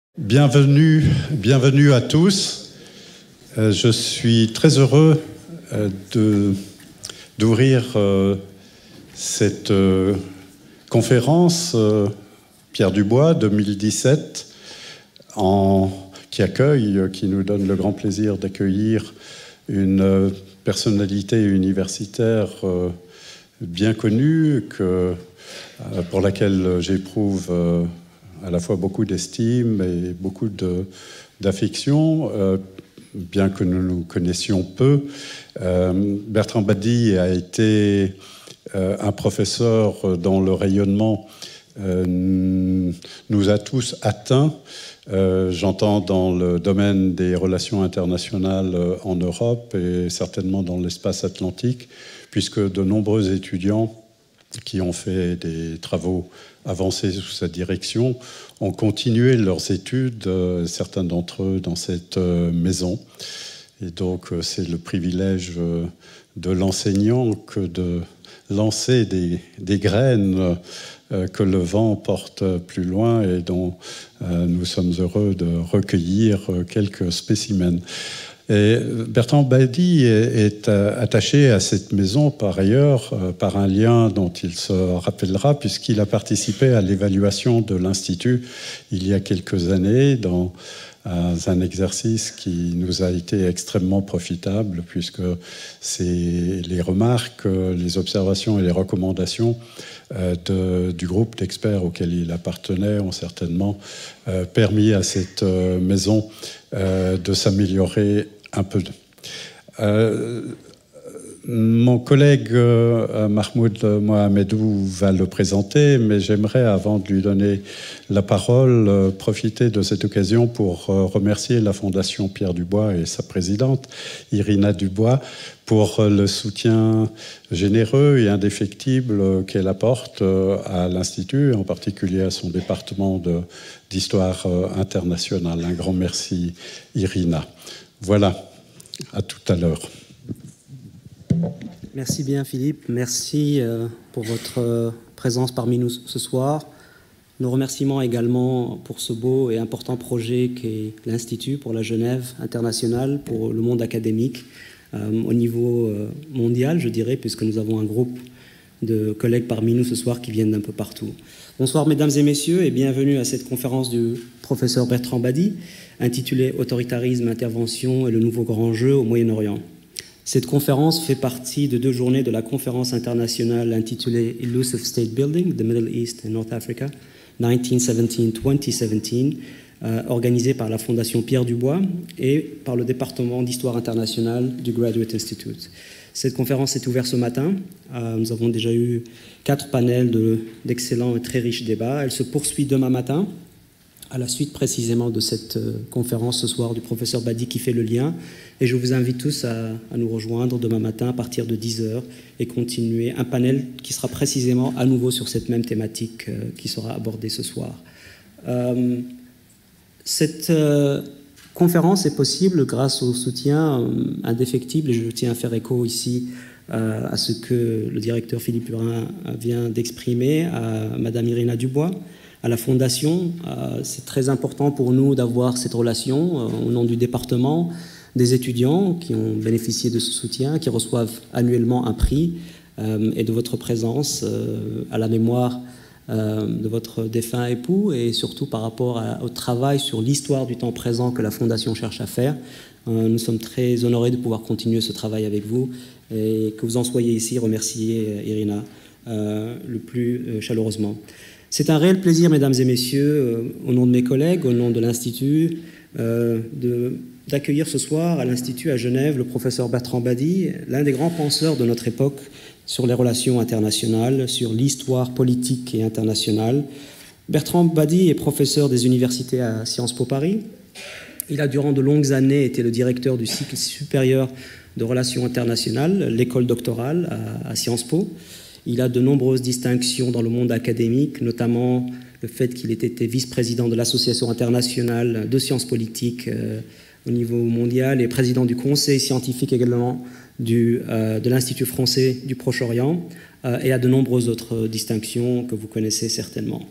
Bienvenue à tous. Je suis très heureux d'ouvrir cette conférence Pierre Dubois 2017 qui nous donne le grand plaisir d'accueillir une personnalité universitaire bien connue pour laquelle j'éprouve à la fois beaucoup d'estime et beaucoup d'affection, bien que nous nous connaissions peu. Bertrand Badi a été un professeur dont le rayonnement nous a tous atteints. J'entends dans le domaine des relations internationales en Europe et certainement dans l'espace atlantique, puisque de nombreux étudiants qui ont fait des travaux avancés sous sa direction ont continué leurs études, certains d'entre eux dans cette maison. Et donc c'est le privilège de l'enseignant que de lancer des graines que le vent porte plus loin et dont nous sommes heureux de recueillir quelques spécimens. Et Bertrand Badi est attaché à cette maison par ailleurs par un lien dont il se rappellera, puisqu'il a participé à l'évaluation de l'Institut il y a quelques années dans un exercice qui nous a été extrêmement profitable, puisque les remarques, les observations et les recommandations du groupe d'experts auquel il appartenait ont certainement permis à cette maison de s'améliorer un peu. Mon collègue Mahmoud Mohamedou va le présenter, mais j'aimerais, avant de lui donner la parole, profiter de cette occasion pour remercier la Fondation Pierre Dubois et sa présidente, Irina Dubois, pour le soutien généreux et indéfectible qu'elle apporte à l'Institut, en particulier à son département d'histoire internationale. Un grand merci, Irina. Voilà, à tout à l'heure. Merci bien Philippe, merci pour votre présence parmi nous ce soir. Nos remerciements également pour ce beau et important projet qu'est l'Institut pour la Genève internationale, pour le monde académique au niveau mondial, je dirais, puisque nous avons un groupe de collègues parmi nous ce soir qui viennent d'un peu partout. Bonsoir mesdames et messieurs et bienvenue à cette conférence du professeur Bertrand Badi intitulée « Autoritarisme, intervention et le nouveau grand jeu au Moyen-Orient ». Cette conférence fait partie de 2 journées de la conférence internationale intitulée « Elusive State Building, the Middle East and North Africa, 1917-2017 », organisée par la Fondation Pierre Dubois et par le département d'histoire internationale du Graduate Institute. Cette conférence est ouverte ce matin. Nous avons déjà eu 4 panels d'excellents et très riches débats. Elle se poursuit demain matin, à la suite précisément de cette conférence ce soir du professeur Badi qui fait le lien. Et je vous invite tous à nous rejoindre demain matin à partir de 10h et continuer un panel qui sera précisément à nouveau sur cette même thématique qui sera abordée ce soir. Cette conférence est possible grâce au soutien indéfectible, et je tiens à faire écho ici à ce que le directeur Philippe Hurin vient d'exprimer, à Madame Irina Dubois, à la Fondation. C'est très important pour nous d'avoir cette relation au nom du département, des étudiants qui ont bénéficié de ce soutien, qui reçoivent annuellement un prix, et de votre présence à la mémoire de votre défunt époux, et surtout par rapport au travail sur l'histoire du temps présent que la Fondation cherche à faire. Nous sommes très honorés de pouvoir continuer ce travail avec vous, et que vous en soyez ici, remercier Irina le plus chaleureusement. C'est un réel plaisir, mesdames et messieurs, au nom de mes collègues, au nom de l'Institut, d'accueillir ce soir à l'Institut à Genève le professeur Bertrand Badi, l'un des grands penseurs de notre époque sur les relations internationales, sur l'histoire politique et internationale. Bertrand Badi est professeur des universités à Sciences Po Paris. Il a durant de longues années été le directeur du cycle supérieur de relations internationales, l'école doctorale à Sciences Po. Il a de nombreuses distinctions dans le monde académique, notamment le fait qu'il ait été vice-président de l'Association internationale de sciences politiques au niveau mondial et président du conseil scientifique également de l'Institut français du Proche-Orient et à de nombreuses autres distinctions que vous connaissez certainement.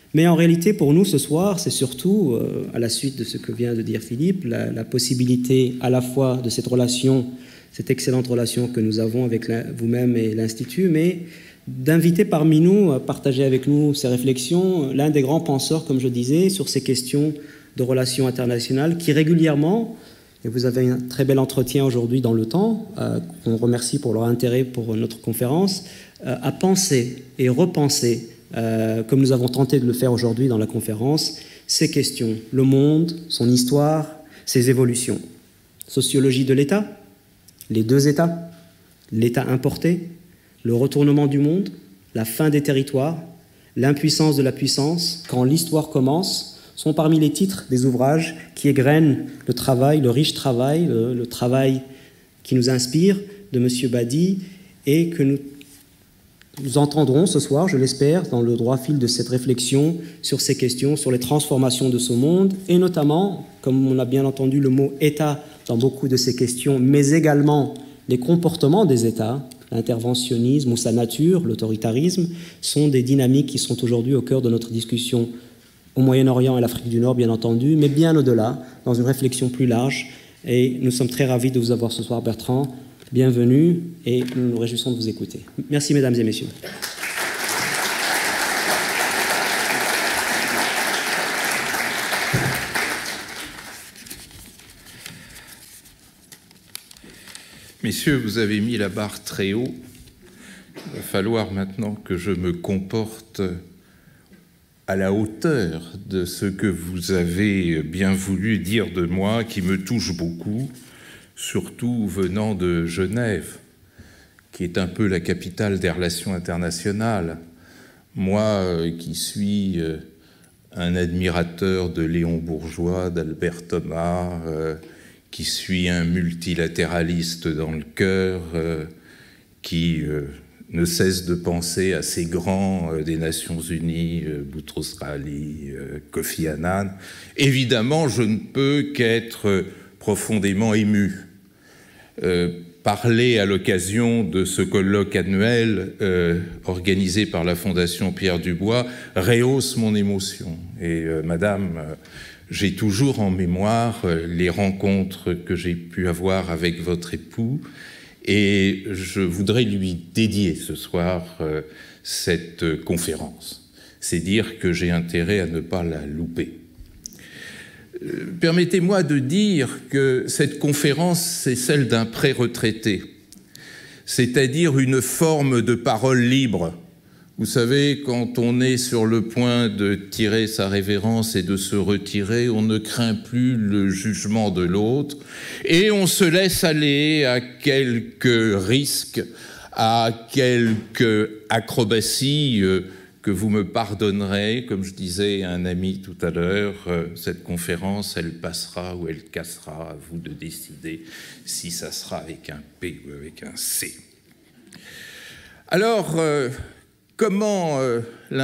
Mais en réalité, pour nous, ce soir, c'est surtout, à la suite de ce que vient de dire Philippe, la possibilité à la fois de cette relation, cette excellente relation que nous avons avec vous-même et l'Institut, mais d'inviter parmi nous à partager avec nous ces réflexions, l'un des grands penseurs, comme je disais, sur ces questions de relations internationales, qui régulièrement, et vous avez un très bel entretien aujourd'hui dans le temps, qu'on remercie pour leur intérêt pour notre conférence, à penser et repenser, comme nous avons tenté de le faire aujourd'hui dans la conférence, ces questions, le monde, son histoire, ses évolutions. Sociologie de l'État, les deux États, l'État importé, le retournement du monde, la fin des territoires, l'impuissance de la puissance, quand l'histoire commence, sont parmi les titres des ouvrages qui égrènent le travail, le riche travail, le travail qui nous inspire de M. Badi et que nous entendrons ce soir, je l'espère, dans le droit fil de cette réflexion sur ces questions, sur les transformations de ce monde, et notamment, comme on a bien entendu le mot « État » dans beaucoup de ces questions, mais également les comportements des États, l'interventionnisme ou sa nature, l'autoritarisme, sont des dynamiques qui sont aujourd'hui au cœur de notre discussion au Moyen-Orient et l'Afrique du Nord, bien entendu, mais bien au-delà, dans une réflexion plus large. Et nous sommes très ravis de vous avoir ce soir, Bertrand. Bienvenue et nous nous réjouissons de vous écouter. Merci, mesdames et messieurs. Messieurs, vous avez mis la barre très haut. Il va falloir maintenant que je me comporte à la hauteur de ce que vous avez bien voulu dire de moi, qui me touche beaucoup, surtout venant de Genève, qui est un peu la capitale des relations internationales. Moi, qui suis un admirateur de Léon Bourgeois, d'Albert Thomas, qui suis un multilatéraliste dans le cœur, qui ne cesse de penser à ces grands des Nations Unies, Boutros-Ghali, Kofi Annan. Évidemment, je ne peux qu'être profondément ému. Parler à l'occasion de ce colloque annuel organisé par la Fondation Pierre Dubois rehausse mon émotion. Et Madame, j'ai toujours en mémoire les rencontres que j'ai pu avoir avec votre époux et je voudrais lui dédier ce soir cette conférence. C'est dire que j'ai intérêt à ne pas la louper. Permettez-moi de dire que cette conférence, c'est celle d'un pré-retraité, c'est-à-dire une forme de parole libre. Vous savez, quand on est sur le point de tirer sa révérence et de se retirer, on ne craint plus le jugement de l'autre et on se laisse aller à quelques risques, à quelques acrobaties que vous me pardonnerez. Comme je disais à un ami tout à l'heure, cette conférence, elle passera ou elle cassera, à vous de décider si ça sera avec un P ou avec un C. Alors, comment l'introduire ?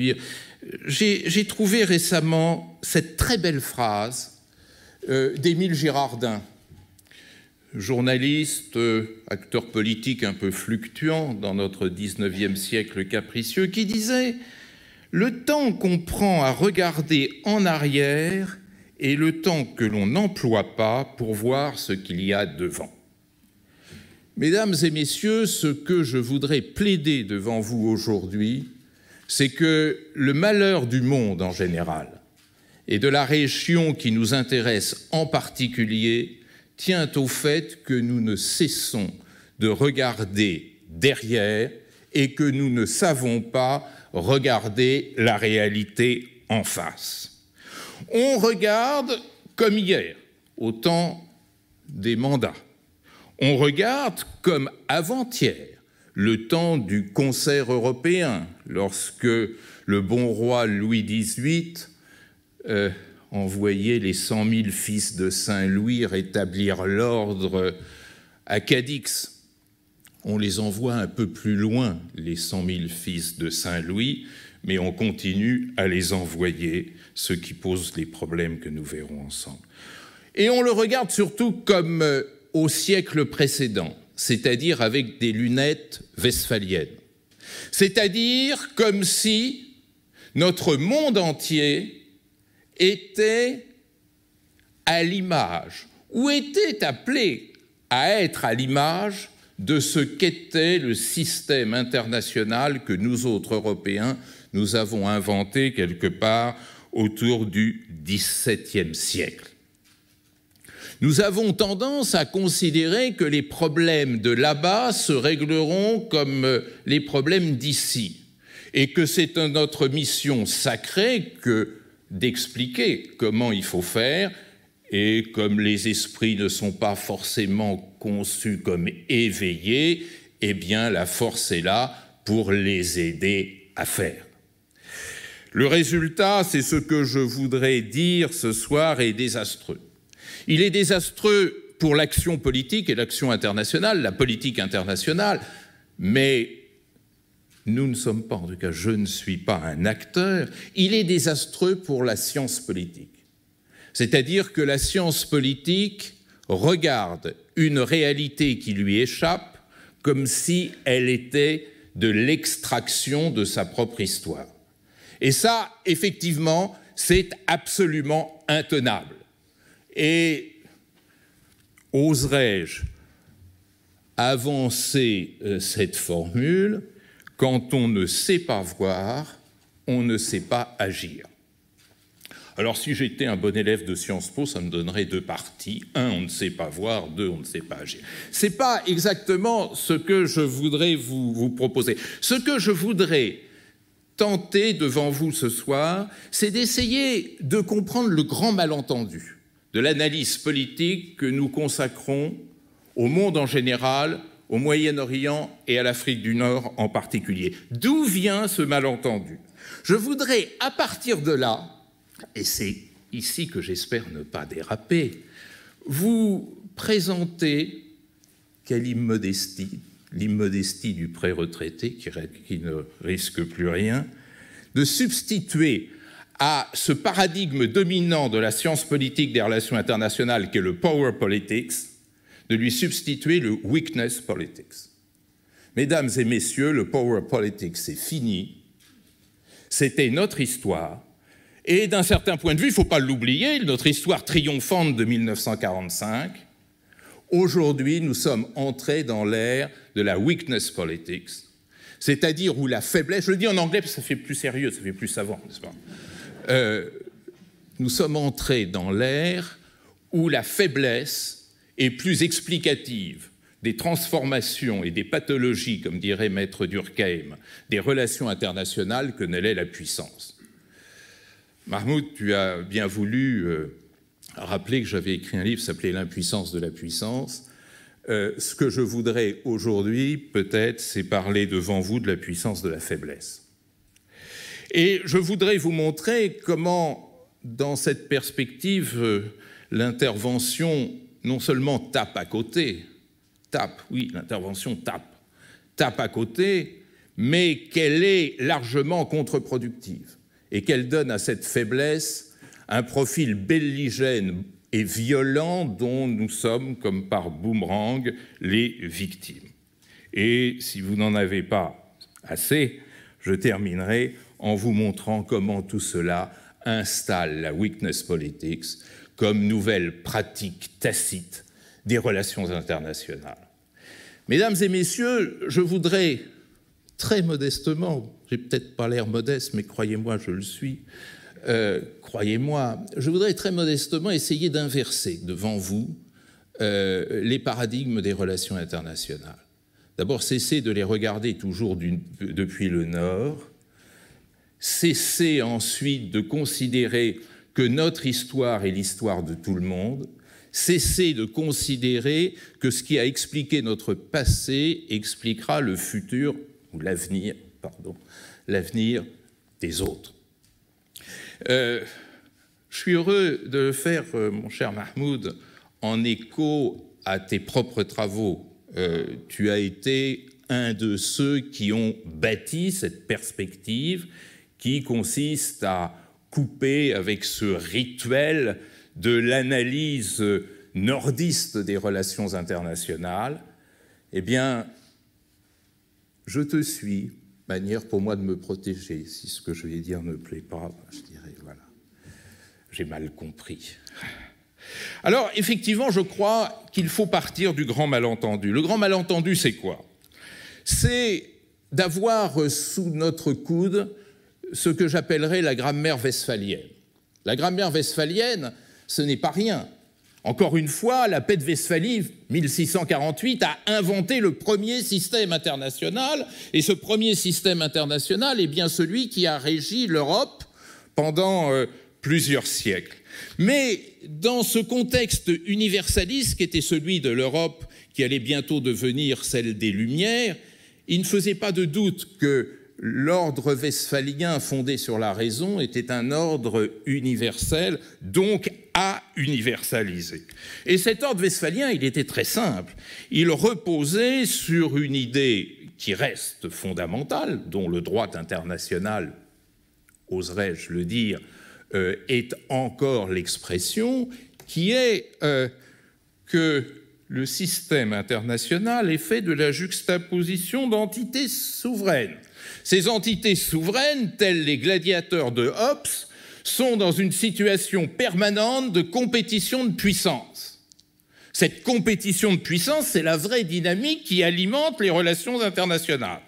J'ai trouvé récemment cette très belle phrase d'Émile Girardin, journaliste, acteur politique un peu fluctuant dans notre 19e siècle capricieux, qui disait « Le temps qu'on prend à regarder en arrière est le temps que l'on n'emploie pas pour voir ce qu'il y a devant. » Mesdames et messieurs, ce que je voudrais plaider devant vous aujourd'hui, c'est que le malheur du monde en général et de la région qui nous intéresse en particulier tient au fait que nous ne cessons de regarder derrière et que nous ne savons pas regarder la réalité en face. On regarde comme hier, au temps des mandats. On regarde comme avant-hier, le temps du concert européen, lorsque le bon roi Louis XVIII envoyait les 100 000 fils de Saint-Louis rétablir l'ordre à Cadix. On les envoie un peu plus loin, les 100 000 fils de Saint-Louis, mais on continue à les envoyer, ce qui pose les problèmes que nous verrons ensemble. Et on le regarde surtout comme au siècle précédent, c'est-à-dire avec des lunettes westphaliennes. C'est-à-dire comme si Notre monde entier était à l'image, ou était appelé à être à l'image de ce qu'était le système international que nous autres Européens, nous avons inventé quelque part autour du XVIIe siècle. Nous avons tendance à considérer que les problèmes de là-bas se régleront comme les problèmes d'ici, et que c'est notre mission sacrée que d'expliquer comment il faut faire, et comme les esprits ne sont pas forcément conçus comme éveillés, eh bien la force est là pour les aider à faire. Le résultat, c'est ce que je voudrais dire ce soir, est désastreux. Il est désastreux pour l'action politique et l'action internationale, la politique internationale, mais nous ne sommes pas, en tout cas je ne suis pas un acteur, il est désastreux pour la science politique. C'est-à-dire que la science politique regarde une réalité qui lui échappe comme si elle était de l'extraction de sa propre histoire. Et ça, effectivement, c'est absolument intenable. Et oserais-je avancer cette formule, quand on ne sait pas voir, on ne sait pas agir. Alors, si j'étais un bon élève de Sciences Po, ça me donnerait deux parties. 1, on ne sait pas voir. 2, on ne sait pas agir. Ce n'est pas exactement ce que je voudrais vous proposer. Ce que je voudrais tenter devant vous ce soir, c'est d'essayer de comprendre le grand malentendu de l'analyse politique que nous consacrons au monde en général, au Moyen-Orient et à l'Afrique du Nord en particulier. D'où vient ce malentendu? Je voudrais, à partir de là, et c'est ici que j'espère ne pas déraper, vous présenter quelle immodestie, l'immodestie du pré-retraité qui ne risque plus rien, de substituer à ce paradigme dominant de la science politique des relations internationales qu'est le power politics, de lui substituer le weakness politics. Mesdames et messieurs, le power politics, c'est fini, c'était notre histoire, et d'un certain point de vue, il ne faut pas l'oublier, notre histoire triomphante de 1945, aujourd'hui, nous sommes entrés dans l'ère de la weakness politics, c'est-à-dire où la faiblesse, je le dis en anglais parce que ça fait plus sérieux, ça fait plus savant, n'est-ce pas ? Nous sommes entrés dans l'ère où la faiblesse est plus explicative des transformations et des pathologies, comme dirait Maître Durkheim, des relations internationales que ne l'est la puissance. Mahmoud, tu as bien voulu rappeler que j'avais écrit un livre qui s'appelait « L'impuissance de la puissance ». Ce que je voudrais aujourd'hui, peut-être, c'est parler devant vous de la puissance de la faiblesse. Et je voudrais vous montrer comment, dans cette perspective, l'intervention non seulement tape à côté, oui, l'intervention tape à côté, mais qu'elle est largement contre-productive et qu'elle donne à cette faiblesse un profil belligène et violent dont nous sommes, comme par boomerang, les victimes. Et si vous n'en avez pas assez, je terminerai en vous montrant comment tout cela installe la weakness politics comme nouvelle pratique tacite des relations internationales. Mesdames et messieurs, je voudrais très modestement, j'ai peut-être pas l'air modeste, mais croyez-moi, je le suis, croyez-moi, je voudrais très modestement essayer d'inverser devant vous les paradigmes des relations internationales. D'abord, cessez de les regarder toujours depuis le Nord, cessez ensuite de considérer que notre histoire est l'histoire de tout le monde, cessez de considérer que ce qui a expliqué notre passé expliquera le futur, ou l'avenir des autres. Je suis heureux de le faire, mon cher Mahmoud, en écho à tes propres travaux. Tu as été un de ceux qui ont bâti cette perspective qui consiste à couper avec ce rituel de l'analyse nordiste des relations internationales. Eh bien, je te suis manière pour moi de me protéger. Si ce que je vais dire ne plaît pas, je dirais, voilà, j'ai mal compris. Alors, effectivement, je crois qu'il faut partir du grand malentendu. Le grand malentendu, c'est quoi? C'est d'avoir sous notre coude ce que j'appellerais la grammaire westphalienne. La grammaire westphalienne, ce n'est pas rien. Encore une fois, la paix de Westphalie, 1648, a inventé le premier système international, et ce premier système international est bien celui qui a régi l'Europe pendant plusieurs siècles. Mais dans ce contexte universaliste qui était celui de l'Europe, qui allait bientôt devenir celle des Lumières, il ne faisait pas de doute que l'ordre westphalien fondé sur la raison était un ordre universel, donc à universaliser. Et cet ordre westphalien, il était très simple. Il reposait sur une idée qui reste fondamentale, dont le droit international, oserais-je le dire, est encore l'expression, qui est que le système international est fait de la juxtaposition d'entités souveraines. Ces entités souveraines, telles les gladiateurs de Hobbes, sont dans une situation permanente de compétition de puissance. Cette compétition de puissance, c'est la vraie dynamique qui alimente les relations internationales.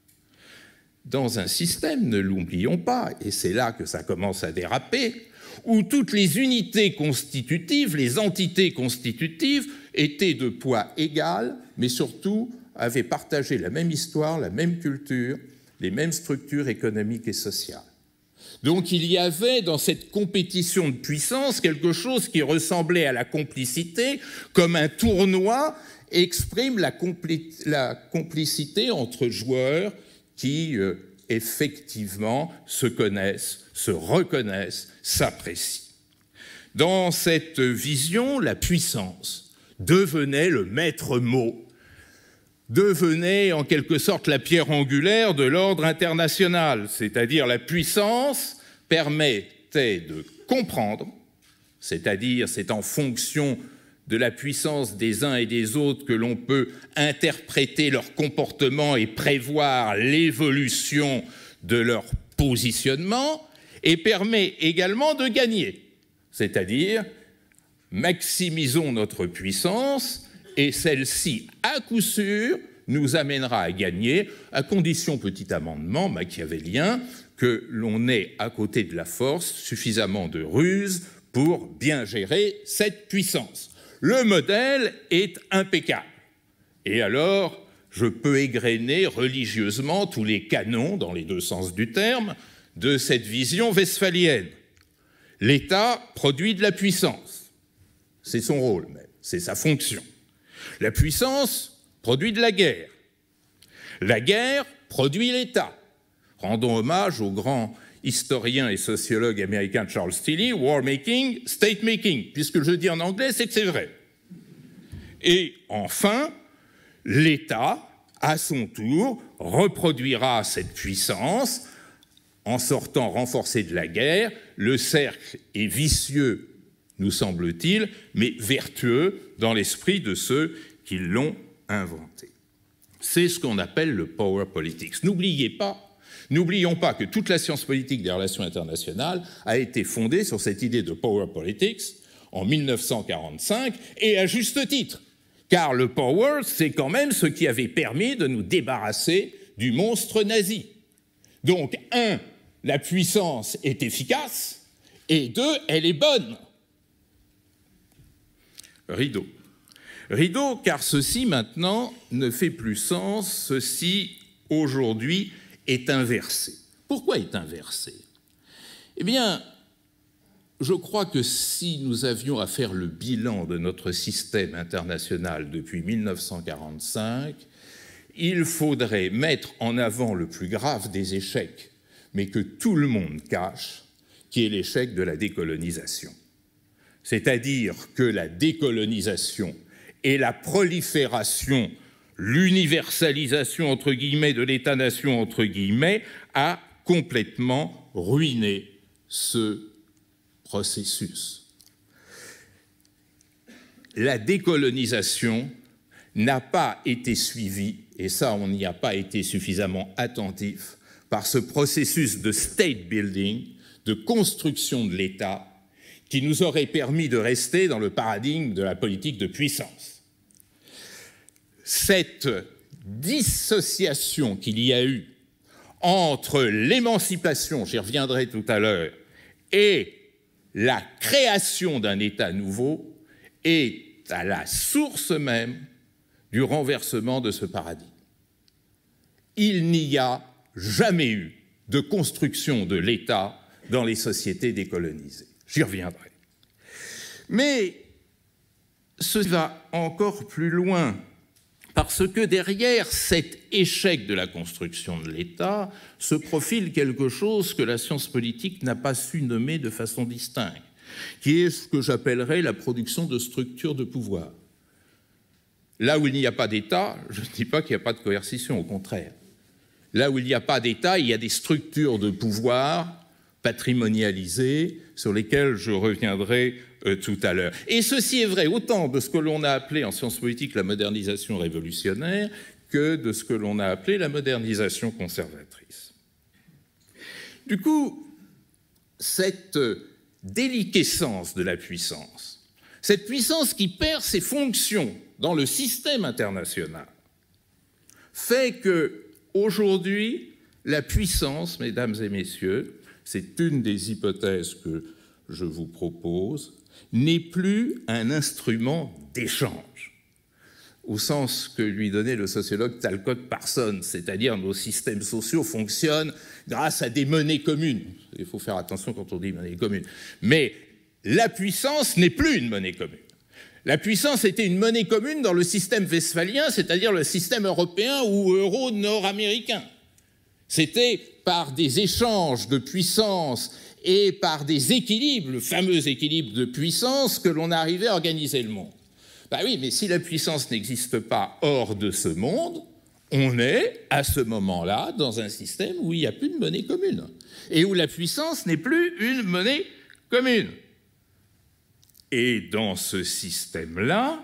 Dans un système, ne l'oublions pas, et c'est là que ça commence à déraper, où toutes les unités constitutives, les entités constitutives, étaient de poids égal, mais surtout avaient partagé la même histoire, la même culture, les mêmes structures économiques et sociales. Donc il y avait dans cette compétition de puissance quelque chose qui ressemblait à la complicité, comme un tournoi exprime la complicité entre joueurs qui effectivement se connaissent, se reconnaissent, s'apprécient. Dans cette vision, la puissance devenait le maître mot, devenait en quelque sorte la pierre angulaire de l'ordre international, c'est-à-dire la puissance permettait de comprendre, c'est-à-dire c'est en fonction de la puissance des uns et des autres que l'on peut interpréter leur comportement et prévoir l'évolution de leur positionnement, et permet également de gagner, c'est-à-dire maximisons notre puissance et celle-ci, à coup sûr, nous amènera à gagner, à condition, petit amendement machiavélien, que l'on ait à côté de la force suffisamment de ruse pour bien gérer cette puissance. Le modèle est impeccable. Et alors, je peux égrener religieusement tous les canons, dans les deux sens du terme, de cette vision westphalienne. L'État produit de la puissance. C'est son rôle même, c'est sa fonction. La puissance produit de la guerre. La guerre produit l'État. Rendons hommage au grand historien et sociologue américain Charles Tilly, war making, state making, puisque je dis en anglais, c'est que c'est vrai. Et enfin, l'État, à son tour, reproduira cette puissance en sortant renforcé de la guerre. Le cercle est vicieux, nous semble-t-il, mais vertueux dans l'esprit de ceux qui l'ont inventé. C'est ce qu'on appelle le power politics. N'oublions pas que toute la science politique des relations internationales a été fondée sur cette idée de power politics en 1945, et à juste titre, car le power, c'est quand même ce qui avait permis de nous débarrasser du monstre nazi. Donc, 1, la puissance est efficace, et 2, elle est bonne. Rideau. Rideau, car ceci maintenant ne fait plus sens, ceci aujourd'hui est inversé. Pourquoi est inversé? Eh bien, je crois que si nous avions à faire le bilan de notre système international depuis 1945, il faudrait mettre en avant le plus grave des échecs, mais que tout le monde cache, qui est l'échec de la décolonisation. C'est-à-dire que la décolonisation et la prolifération, l'universalisation, entre guillemets, de l'État-nation, entre guillemets, a complètement ruiné ce processus. La décolonisation n'a pas été suivie, et ça, on n'y a pas été suffisamment attentif, par ce processus de state building, de construction de l'État, qui nous aurait permis de rester dans le paradigme de la politique de puissance. Cette dissociation qu'il y a eu entre l'émancipation, j'y reviendrai tout à l'heure, et la création d'un État nouveau est à la source même du renversement de ce paradigme. Il n'y a jamais eu de construction de l'État dans les sociétés décolonisées. J'y reviendrai. Mais ceci va encore plus loin, parce que derrière cet échec de la construction de l'État se profile quelque chose que la science politique n'a pas su nommer de façon distincte, qui est ce que j'appellerais la production de structures de pouvoir. Là où il n'y a pas d'État, je ne dis pas qu'il n'y a pas de coercition, au contraire. Là où il n'y a pas d'État, il y a des structures de pouvoir patrimonialisées sur lesquelles je reviendrai tout à l'heure. Et ceci est vrai autant de ce que l'on a appelé en sciences politiques la modernisation révolutionnaire que de ce que l'on a appelé la modernisation conservatrice. Du coup, cette déliquescence de la puissance, cette puissance qui perd ses fonctions dans le système international, fait que aujourd'hui, la puissance, mesdames et messieurs, c'est une des hypothèses que je vous propose, n'est plus un instrument d'échange, au sens que lui donnait le sociologue Talcott Parsons, c'est-à-dire nos systèmes sociaux fonctionnent grâce à des monnaies communes. Il faut faire attention quand on dit monnaie commune. Mais la puissance n'est plus une monnaie commune. La puissance était une monnaie commune dans le système westphalien, c'est-à-dire le système européen ou euro nord-américain. C'était par des échanges de puissance et par des équilibres, le fameux équilibre de puissance, que l'on arrivait à organiser le monde. Ben oui, mais si la puissance n'existe pas hors de ce monde, on est, à ce moment-là, dans un système où il n'y a plus de monnaie commune et où la puissance n'est plus une monnaie commune. Et dans ce système-là,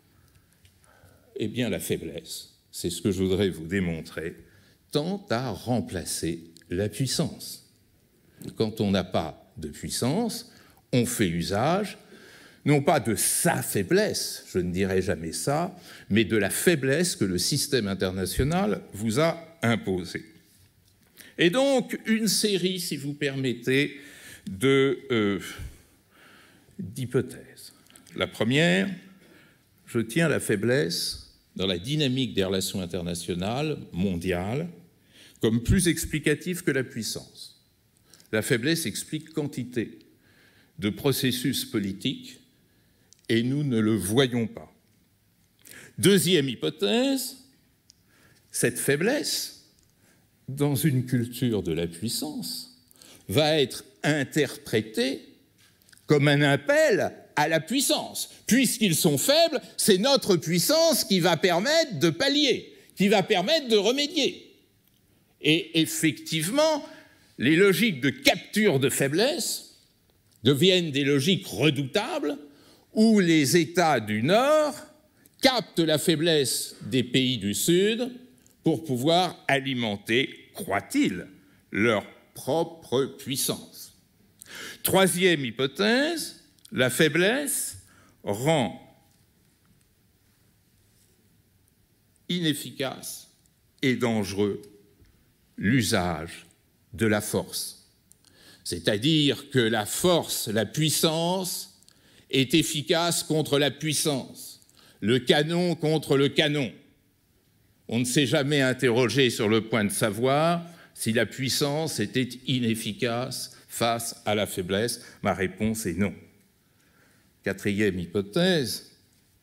eh bien, la faiblesse, c'est ce que je voudrais vous démontrer, tend à remplacer la puissance. Quand on n'a pas de puissance, on fait usage, non pas de sa faiblesse, je ne dirai jamais ça, mais de la faiblesse que le système international vous a imposée. Et donc, une série, si vous permettez, d'hypothèses. La première, je tiens la faiblesse dans la dynamique des relations internationales mondiales comme plus explicative que la puissance. La faiblesse explique quantité de processus politiques et nous ne le voyons pas. Deuxième hypothèse, cette faiblesse, dans une culture de la puissance, va être interprétée comme un appel à la puissance. Puisqu'ils sont faibles, c'est notre puissance qui va permettre de pallier, qui va permettre de remédier. Et effectivement, les logiques de capture de faiblesse deviennent des logiques redoutables où les États du Nord captent la faiblesse des pays du Sud pour pouvoir alimenter, croit-il, leur propre puissance. Troisième hypothèse, la faiblesse rend inefficace et dangereux l'usage de la force. C'est-à-dire que la force, la puissance, est efficace contre la puissance, le canon contre le canon. On ne s'est jamais interrogé sur le point de savoir si la puissance était inefficace face à la faiblesse. Ma réponse est non. Quatrième hypothèse,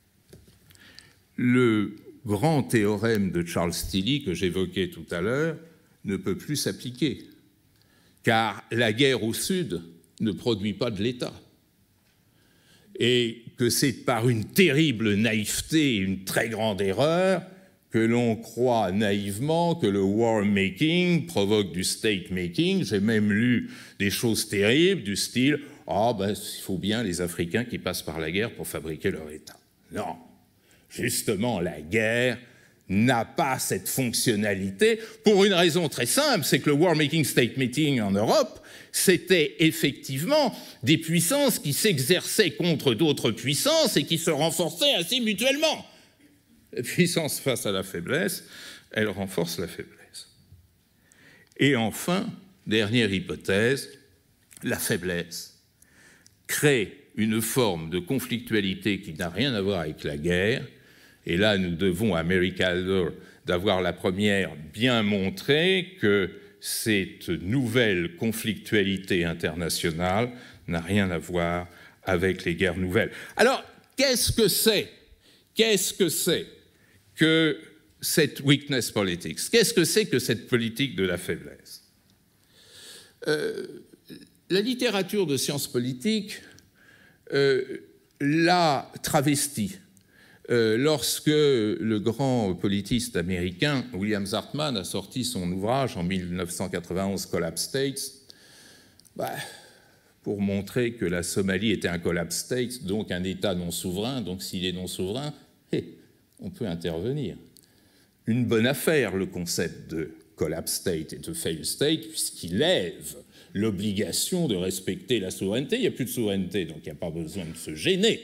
le grand théorème de Charles Tilly que j'évoquais tout à l'heure ne peut plus s'appliquer, car la guerre au Sud ne produit pas de l'État. Et que c'est par une terrible naïveté, une très grande erreur, que l'on croit naïvement que le war-making provoque du state-making. J'ai même lu des choses terribles du style « Ah, ben, il faut bien les Africains qui passent par la guerre pour fabriquer leur État ». Non, justement, la guerre n'a pas cette fonctionnalité pour une raison très simple, c'est que le War Making State Meeting en Europe, c'était effectivement des puissances qui s'exerçaient contre d'autres puissances et qui se renforçaient ainsi mutuellement. La puissance face à la faiblesse, elle renforce la faiblesse. Et enfin, dernière hypothèse, la faiblesse crée une forme de conflictualité qui n'a rien à voir avec la guerre. Et là, nous devons à Mary Kaldor d'avoir la première bien montré que cette nouvelle conflictualité internationale n'a rien à voir avec les guerres nouvelles. Alors, qu'est-ce que c'est que cette weakness politics? Qu'est-ce que c'est que cette politique de la faiblesse? La littérature de sciences politiques l'a travestie. Lorsque le grand politiste américain William Zartman a sorti son ouvrage en 1991, Collapse States, pour montrer que la Somalie était un collapse state, donc un État non souverain, donc s'il est non souverain, on peut intervenir. Une bonne affaire, le concept de collapse state et de failed state, puisqu'il lève l'obligation de respecter la souveraineté. Il n'y a plus de souveraineté, donc il n'y a pas besoin de se gêner.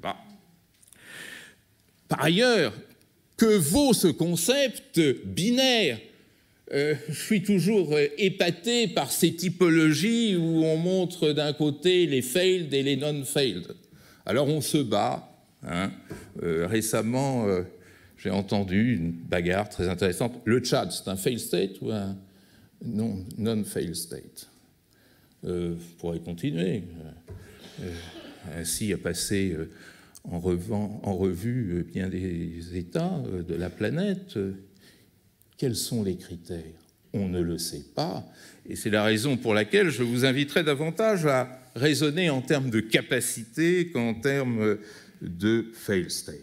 Par ailleurs, que vaut ce concept binaire? Je suis toujours épaté par ces typologies où on montre d'un côté les failed et les non-failed. Alors on se bat. Récemment, j'ai entendu une bagarre très intéressante. Le Tchad, c'est un failed state ou un non-failed state? Vous pourrez continuer. Ainsi a passé en revue bien des États de la planète. Quels sont les critères? On ne le sait pas. Et c'est la raison pour laquelle je vous inviterai davantage à raisonner en termes de capacité qu'en termes de failed state.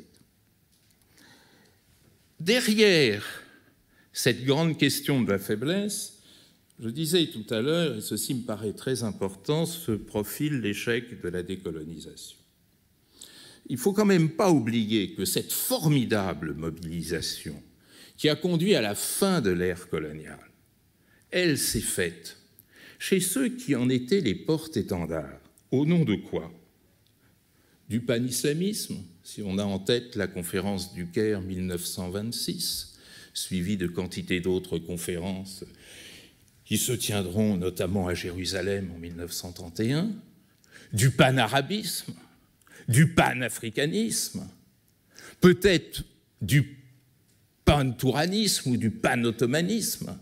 Derrière cette grande question de la faiblesse, je disais tout à l'heure, et ceci me paraît très important, se profile l'échec de la décolonisation. Il ne faut quand même pas oublier que cette formidable mobilisation qui a conduit à la fin de l'ère coloniale, elle s'est faite chez ceux qui en étaient les porte-étendards. Au nom de quoi? Du panislamisme, si on a en tête la conférence du Caire 1926, suivie de quantité d'autres conférences qui se tiendront notamment à Jérusalem en 1931, du panarabisme, du panafricanisme, peut-être du pan-touranisme ou du pan-ottomanisme,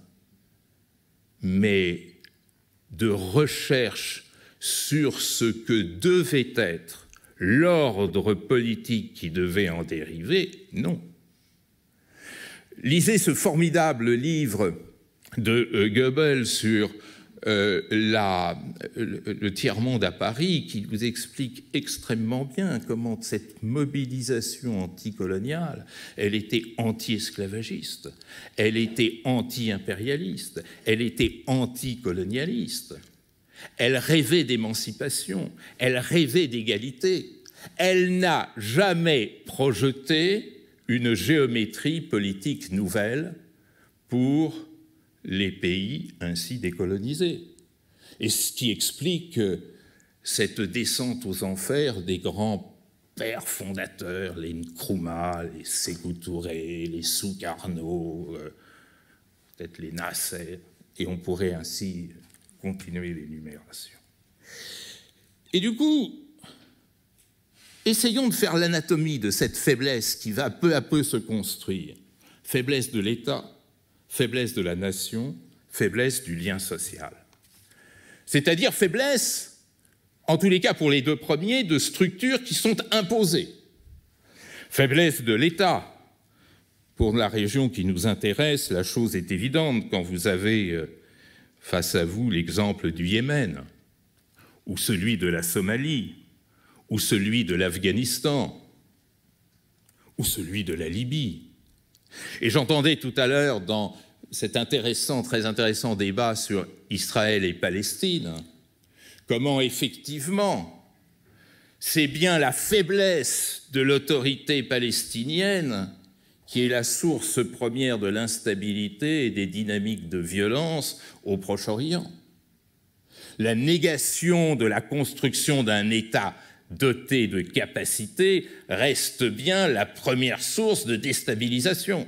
mais de recherche sur ce que devait être l'ordre politique qui devait en dériver, non. Lisez ce formidable livre de Goebbels sur le tiers-monde à Paris, qui vous explique extrêmement bien comment cette mobilisation anticoloniale, elle était anti-esclavagiste, elle était anti-impérialiste, elle était anticolonialiste. Elle rêvait d'émancipation, elle rêvait d'égalité. Elle n'a jamais projeté une géométrie politique nouvelle pour les pays ainsi décolonisés. Et ce qui explique cette descente aux enfers des grands pères fondateurs, les Nkrumah, les Sékou Touré, les Sukarno, peut-être les Nasser, et on pourrait ainsi continuer l'énumération. Et du coup, essayons de faire l'anatomie de cette faiblesse qui va peu à peu se construire. Faiblesse de l'État, faiblesse de la nation, faiblesse du lien social. C'est-à-dire faiblesse, en tous les cas pour les deux premiers, de structures qui sont imposées. Faiblesse de l'État. Pour la région qui nous intéresse, la chose est évidente quand vous avez face à vous l'exemple du Yémen, ou celui de la Somalie, ou celui de l'Afghanistan, ou celui de la Libye. Et j'entendais tout à l'heure dans cet très intéressant débat sur Israël et Palestine, comment effectivement c'est bien la faiblesse de l'autorité palestinienne qui est la source première de l'instabilité et des dynamiques de violence au Proche-Orient. La négation de la construction d'un État doté de capacités reste bien la première source de déstabilisation.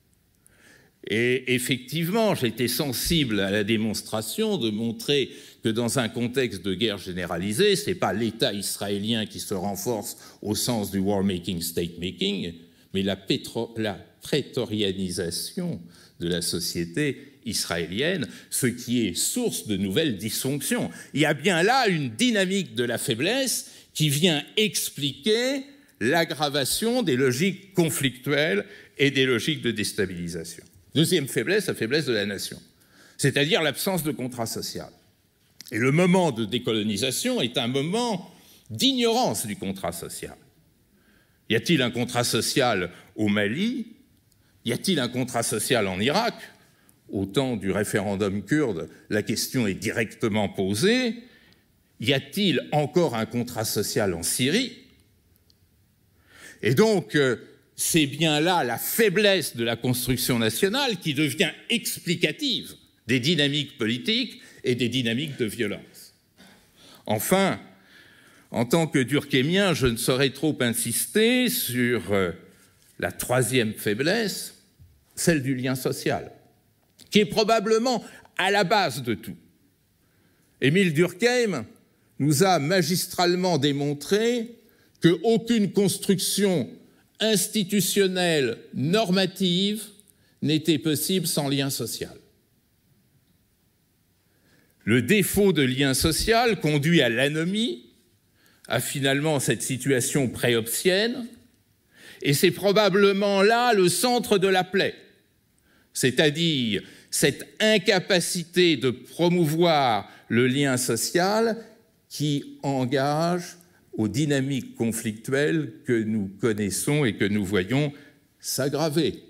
Et effectivement, j'étais sensible à la démonstration de montrer que dans un contexte de guerre généralisée, ce n'est pas l'État israélien qui se renforce au sens du war-making, state-making, mais la prétorianisation de la société israélienne, ce qui est source de nouvelles dysfonctions. Il y a bien là une dynamique de la faiblesse qui vient expliquer l'aggravation des logiques conflictuelles et des logiques de déstabilisation. Deuxième faiblesse, la faiblesse de la nation, c'est-à-dire l'absence de contrat social. Et le moment de décolonisation est un moment d'ignorance du contrat social. Y a-t-il un contrat social au Mali? Y a-t-il un contrat social en Irak? Au temps du référendum kurde, la question est directement posée. Y a-t-il encore un contrat social en Syrie? Et donc, c'est bien là la faiblesse de la construction nationale qui devient explicative des dynamiques politiques et des dynamiques de violence. Enfin, en tant que durkheimien, je ne saurais trop insister sur la troisième faiblesse, celle du lien social, qui est probablement à la base de tout. Émile Durkheim nous a magistralement démontré qu'aucune construction institutionnelle, normative, n'était possible sans lien social. Le défaut de lien social conduit à l'anomie, à finalement cette situation préhobtienne, et c'est probablement là le centre de la plaie, c'est-à-dire cette incapacité de promouvoir le lien social qui engage aux dynamiques conflictuelles que nous connaissons et que nous voyons s'aggraver.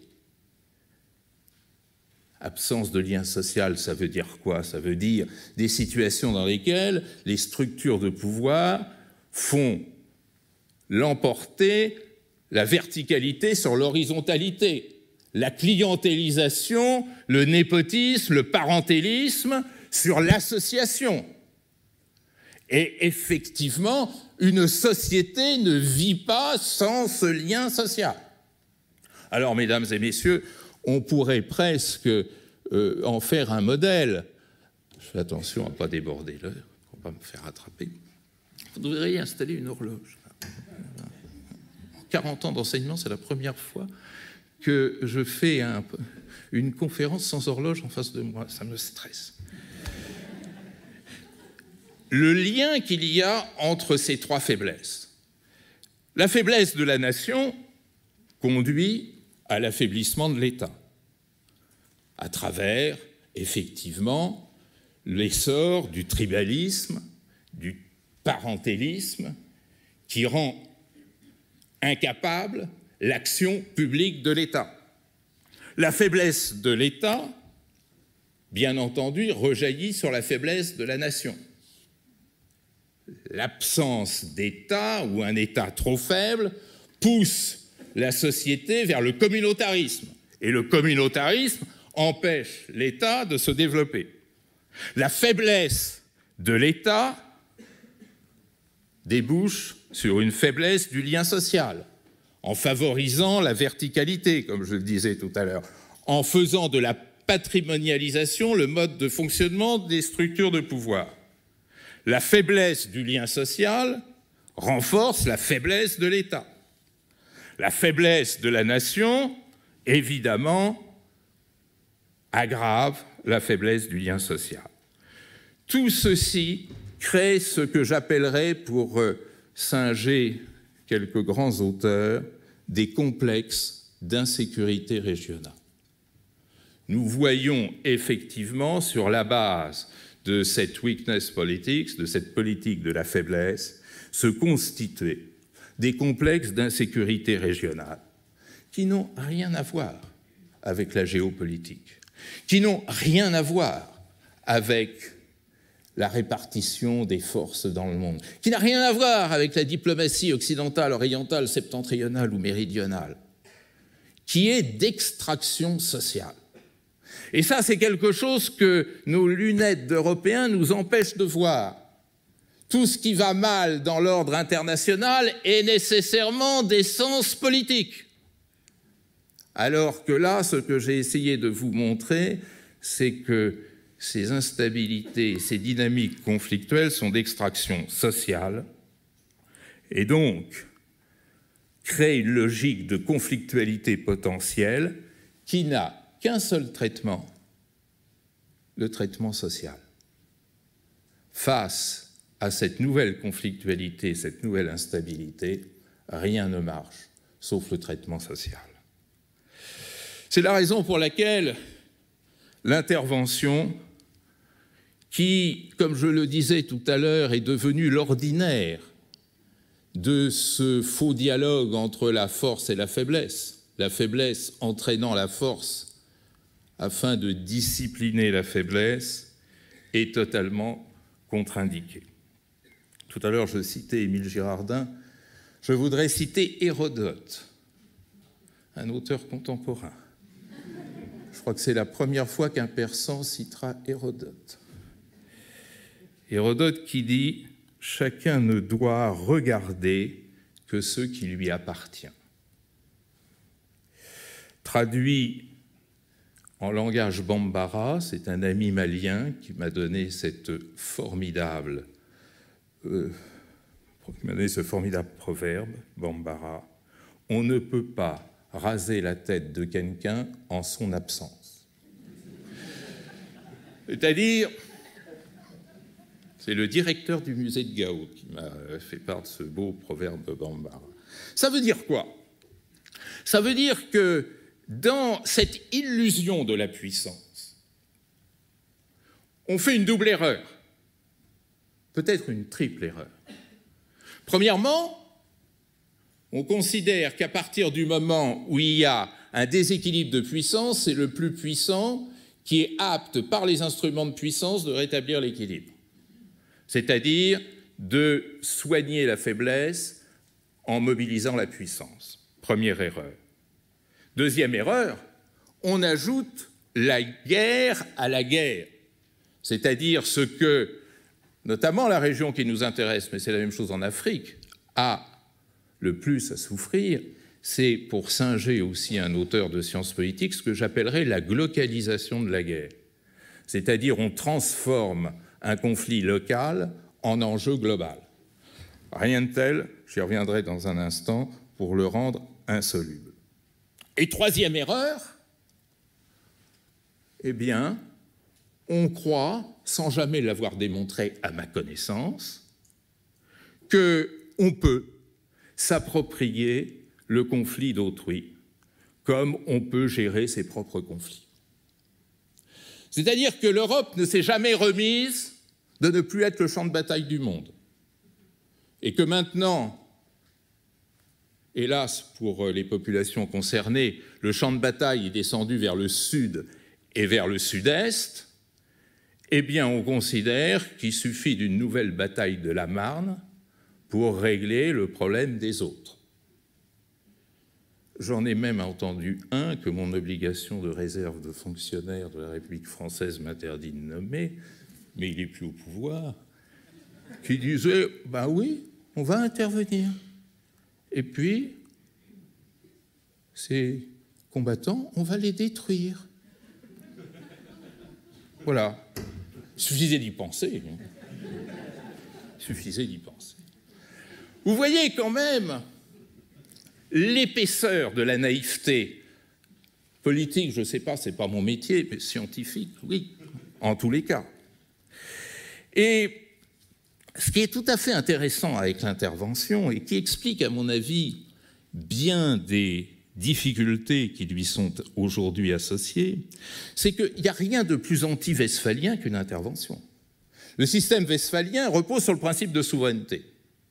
Absence de lien social, ça veut dire quoi? Ça veut dire des situations dans lesquelles les structures de pouvoir font l'emporter la verticalité sur l'horizontalité, la clientélisation, le népotisme, le parentélisme sur l'association. Et effectivement, une société ne vit pas sans ce lien social. Alors, mesdames et messieurs, on pourrait presque en faire un modèle. Je fais attention à ne pas déborder l'heure, pour ne pas me faire attraper. Vous devriez installer une horloge. En 40 ans d'enseignement, c'est la première fois que je fais une conférence sans horloge en face de moi. Ça me stresse. Le lien qu'il y a entre ces trois faiblesses. La faiblesse de la nation conduit à l'affaiblissement de l'État, à travers, effectivement, l'essor du tribalisme, du parentélisme, qui rend incapable l'action publique de l'État. La faiblesse de l'État, bien entendu, rejaillit sur la faiblesse de la nation. L'absence d'État ou un État trop faible pousse la société vers le communautarisme. Et le communautarisme empêche l'État de se développer. La faiblesse de l'État débouche sur une faiblesse du lien social, en favorisant la verticalité, comme je le disais tout à l'heure, en faisant de la patrimonialisation le mode de fonctionnement des structures de pouvoir. La faiblesse du lien social renforce la faiblesse de l'État. La faiblesse de la nation, évidemment, aggrave la faiblesse du lien social. Tout ceci crée ce que j'appellerais, pour singer quelques grands auteurs, des complexes d'insécurité régionale. Nous voyons effectivement, sur la base de cette weakness politics, de cette politique de la faiblesse, se constituer des complexes d'insécurité régionale qui n'ont rien à voir avec la géopolitique, qui n'ont rien à voir avec la répartition des forces dans le monde, qui n'a rien à voir avec la diplomatie occidentale, orientale, septentrionale ou méridionale, qui est d'extraction sociale. Et ça, c'est quelque chose que nos lunettes d'Européens nous empêchent de voir. Tout ce qui va mal dans l'ordre international est nécessairement d'essence politique. Alors que là, ce que j'ai essayé de vous montrer, c'est que ces instabilités, ces dynamiques conflictuelles sont d'extraction sociale et donc créent une logique de conflictualité potentielle qui n'a qu'un seul traitement, le traitement social. Face à cette nouvelle conflictualité, cette nouvelle instabilité, rien ne marche, sauf le traitement social. C'est la raison pour laquelle l'intervention, qui, comme je le disais tout à l'heure, est devenue l'ordinaire de ce faux dialogue entre la force et la faiblesse entraînant la force afin de discipliner la faiblesse, est totalement contre-indiquée. Tout à l'heure, je citais Émile Girardin, je voudrais citer Hérodote, un auteur contemporain. Je crois que c'est la première fois qu'un Persan citera Hérodote. Hérodote qui dit « Chacun ne doit regarder que ce qui lui appartient ». Traduit en langage bambara, c'est un ami malien qui m'a donné ce formidable proverbe bambara. On ne peut pas raser la tête de quelqu'un en son absence. C'est-à-dire, c'est le directeur du musée de Gao qui m'a fait part de ce beau proverbe bambara. Ça veut dire quoi? Ça veut dire que dans cette illusion de la puissance, on fait une double erreur, peut-être une triple erreur. Premièrement, on considère qu'à partir du moment où il y a un déséquilibre de puissance, c'est le plus puissant qui est apte par les instruments de puissance de rétablir l'équilibre. C'est-à-dire de soigner la faiblesse en mobilisant la puissance. Première erreur. Deuxième erreur, on ajoute la guerre à la guerre. C'est-à-dire ce que, notamment la région qui nous intéresse, mais c'est la même chose en Afrique, a le plus à souffrir, c'est, pour singer aussi un auteur de sciences politiques, ce que j'appellerais la glocalisation de la guerre. C'est-à-dire on transforme un conflit local en enjeu global. Rien de tel, j'y reviendrai dans un instant, pour le rendre insoluble. Et troisième erreur, eh bien, on croit, sans jamais l'avoir démontré à ma connaissance, qu'on peut s'approprier le conflit d'autrui, comme on peut gérer ses propres conflits. C'est-à-dire que l'Europe ne s'est jamais remise de ne plus être le champ de bataille du monde. Et que maintenant, hélas pour les populations concernées, le champ de bataille est descendu vers le sud et vers le sud-est, eh bien on considère qu'il suffit d'une nouvelle bataille de la Marne pour régler le problème des autres. J'en ai même entendu un que mon obligation de réserve de fonctionnaire de la République française m'interdit de nommer, mais il n'est plus au pouvoir, qui disait « ben oui, on va intervenir. Et puis, ces combattants, on va les détruire. » Voilà. Il suffisait d'y penser. Il suffisait d'y penser. Vous voyez quand même l'épaisseur de la naïveté politique, je ne sais pas, ce n'est pas mon métier, mais scientifique, oui, en tous les cas. Et ce qui est tout à fait intéressant avec l'intervention et qui explique, à mon avis, bien des difficultés qui lui sont aujourd'hui associées, c'est qu'il n'y a rien de plus anti-westphalien qu'une intervention. Le système westphalien repose sur le principe de souveraineté.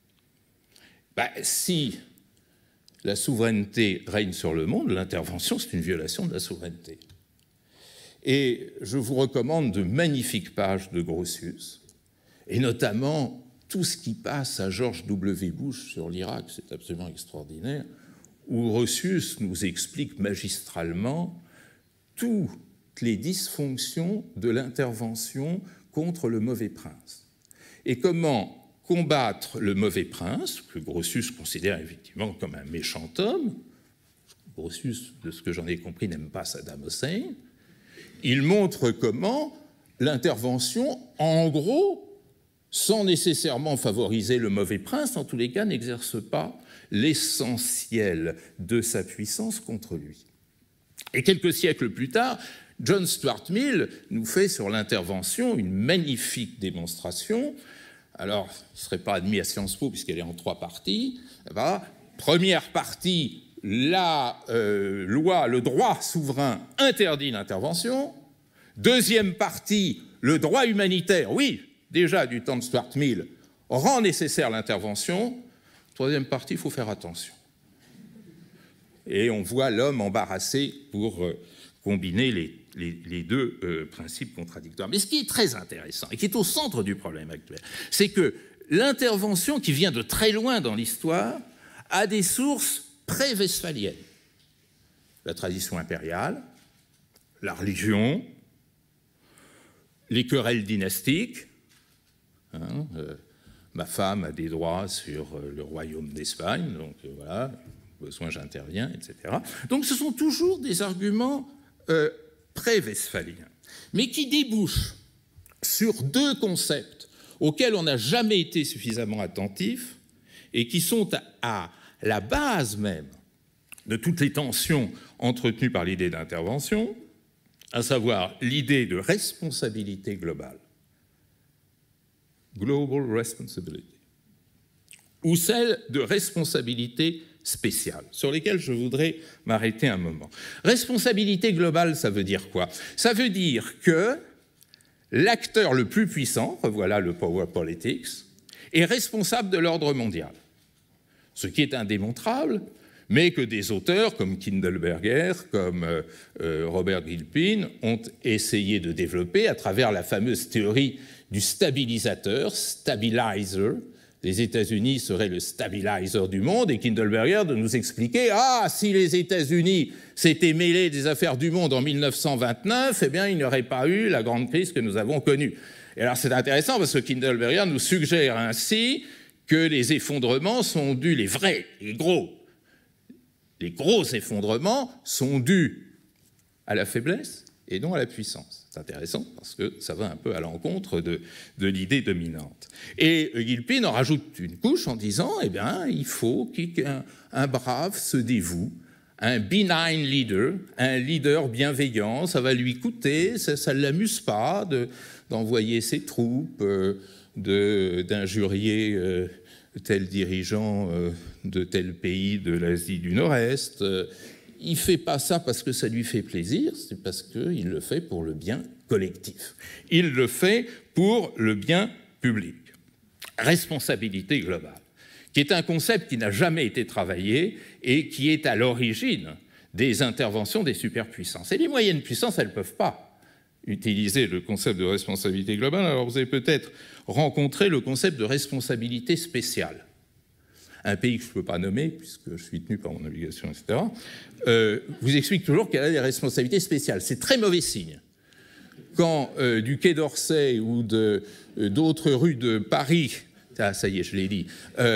Si la souveraineté règne sur le monde, l'intervention, c'est une violation de la souveraineté. Et je vous recommande de magnifiques pages de Grotius, et notamment tout ce qui passe à George W. Bush sur l'Irak, c'est absolument extraordinaire, où Roscius nous explique magistralement toutes les dysfonctions de l'intervention contre le mauvais prince. Et comment combattre le mauvais prince, que Grotius considère effectivement comme un méchant homme. Grotius, de ce que j'en ai compris, n'aime pas Saddam Hussein. Il montre comment l'intervention, en gros, sans nécessairement favoriser le mauvais prince, en tous les cas, n'exerce pas l'essentiel de sa puissance contre lui. Et quelques siècles plus tard, John Stuart Mill nous fait sur l'intervention une magnifique démonstration. Alors, il ne serait pas admis à Sciences Po puisqu'elle est en 3 parties. Première partie, la loi, le droit souverain interdit l'intervention. Deuxième partie, le droit humanitaire, oui, déjà du temps de Stuart Mill, rend nécessaire l'intervention. Troisième partie, il faut faire attention. Et on voit l'homme embarrassé pour combiner les deux principes contradictoires. Mais ce qui est très intéressant et qui est au centre du problème actuel, c'est que l'intervention qui vient de très loin dans l'histoire a des sources pré-westphaliennes. La tradition impériale, la religion, les querelles dynastiques. Ma femme a des droits sur le royaume d'Espagne, donc voilà, besoin j'interviens, etc. Donc ce sont toujours des arguments pré-westphaliens, mais qui débouchent sur 2 concepts auxquels on n'a jamais été suffisamment attentif et qui sont à la base même de toutes les tensions entretenues par l'idée d'intervention, à savoir l'idée de responsabilité globale, global responsibility, ou celle de responsabilité spéciale, sur lesquelles je voudrais m'arrêter un moment. Responsabilité globale, ça veut dire quoi? Ça veut dire que l'acteur le plus puissant, voilà le power politics, est responsable de l'ordre mondial. Ce qui est indémontrable, mais que des auteurs comme Kindleberger, comme Robert Gilpin ont essayé de développer à travers la fameuse théorie du stabilisateur, stabilizer. Les États-Unis seraient le stabilizer du monde, et Kindleberger de nous expliquer si les États-Unis s'étaient mêlés des affaires du monde en 1929, eh bien, il n'y aurait pas eu la grande crise que nous avons connue. Et alors, c'est intéressant parce que Kindleberger nous suggère ainsi que les effondrements sont dus, les vrais, les gros effondrements sont dus à la faiblesse et non à la puissance. C'est intéressant parce que ça va un peu à l'encontre de l'idée dominante. Et Gilpin en rajoute une couche en disant eh bien, il faut qu'un brave se dévoue, un benign leader, un leader bienveillant, ça va lui coûter, ça ne l'amuse pas d'envoyer ses troupes, d'injurier tel dirigeant de tel pays de l'Asie du Nord-Est. Il ne fait pas ça parce que ça lui fait plaisir, c'est parce qu'il le fait pour le bien collectif. Il le fait pour le bien public. Responsabilité globale, qui est un concept qui n'a jamais été travaillé et qui est à l'origine des interventions des superpuissances. Et les moyennes puissances, elles ne peuvent pas utiliser le concept de responsabilité globale. Alors vous avez peut-être rencontré le concept de responsabilité spéciale. Un pays que je ne peux pas nommer, puisque je suis tenu par mon obligation, etc., vous explique toujours qu'elle a des responsabilités spéciales. C'est très mauvais signe. Quand du Quai d'Orsay ou d'autres rues de Paris, ça y est, je l'ai dit,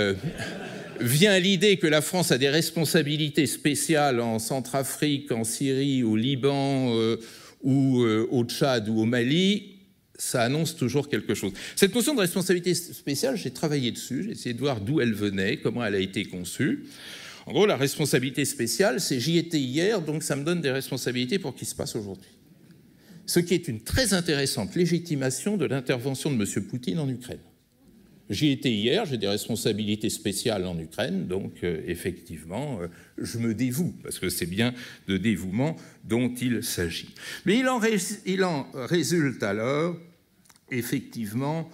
vient l'idée que la France a des responsabilités spéciales en Centrafrique, en Syrie, au Liban, ou au Tchad ou au Mali, ça annonce toujours quelque chose. Cette notion de responsabilité spéciale, j'ai travaillé dessus, j'ai essayé de voir d'où elle venait, comment elle a été conçue. En gros, la responsabilité spéciale, c'est j'y étais hier, donc ça me donne des responsabilités pour ce qui se passe aujourd'hui. Ce qui est une très intéressante légitimation de l'intervention de M. Poutine en Ukraine. J'y étais hier, j'ai des responsabilités spéciales en Ukraine, donc effectivement, je me dévoue, parce que c'est bien de dévouement dont il s'agit. Mais il en résulte alors, effectivement,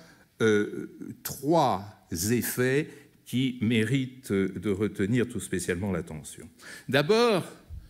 3 effets qui méritent de retenir tout spécialement l'attention. D'abord,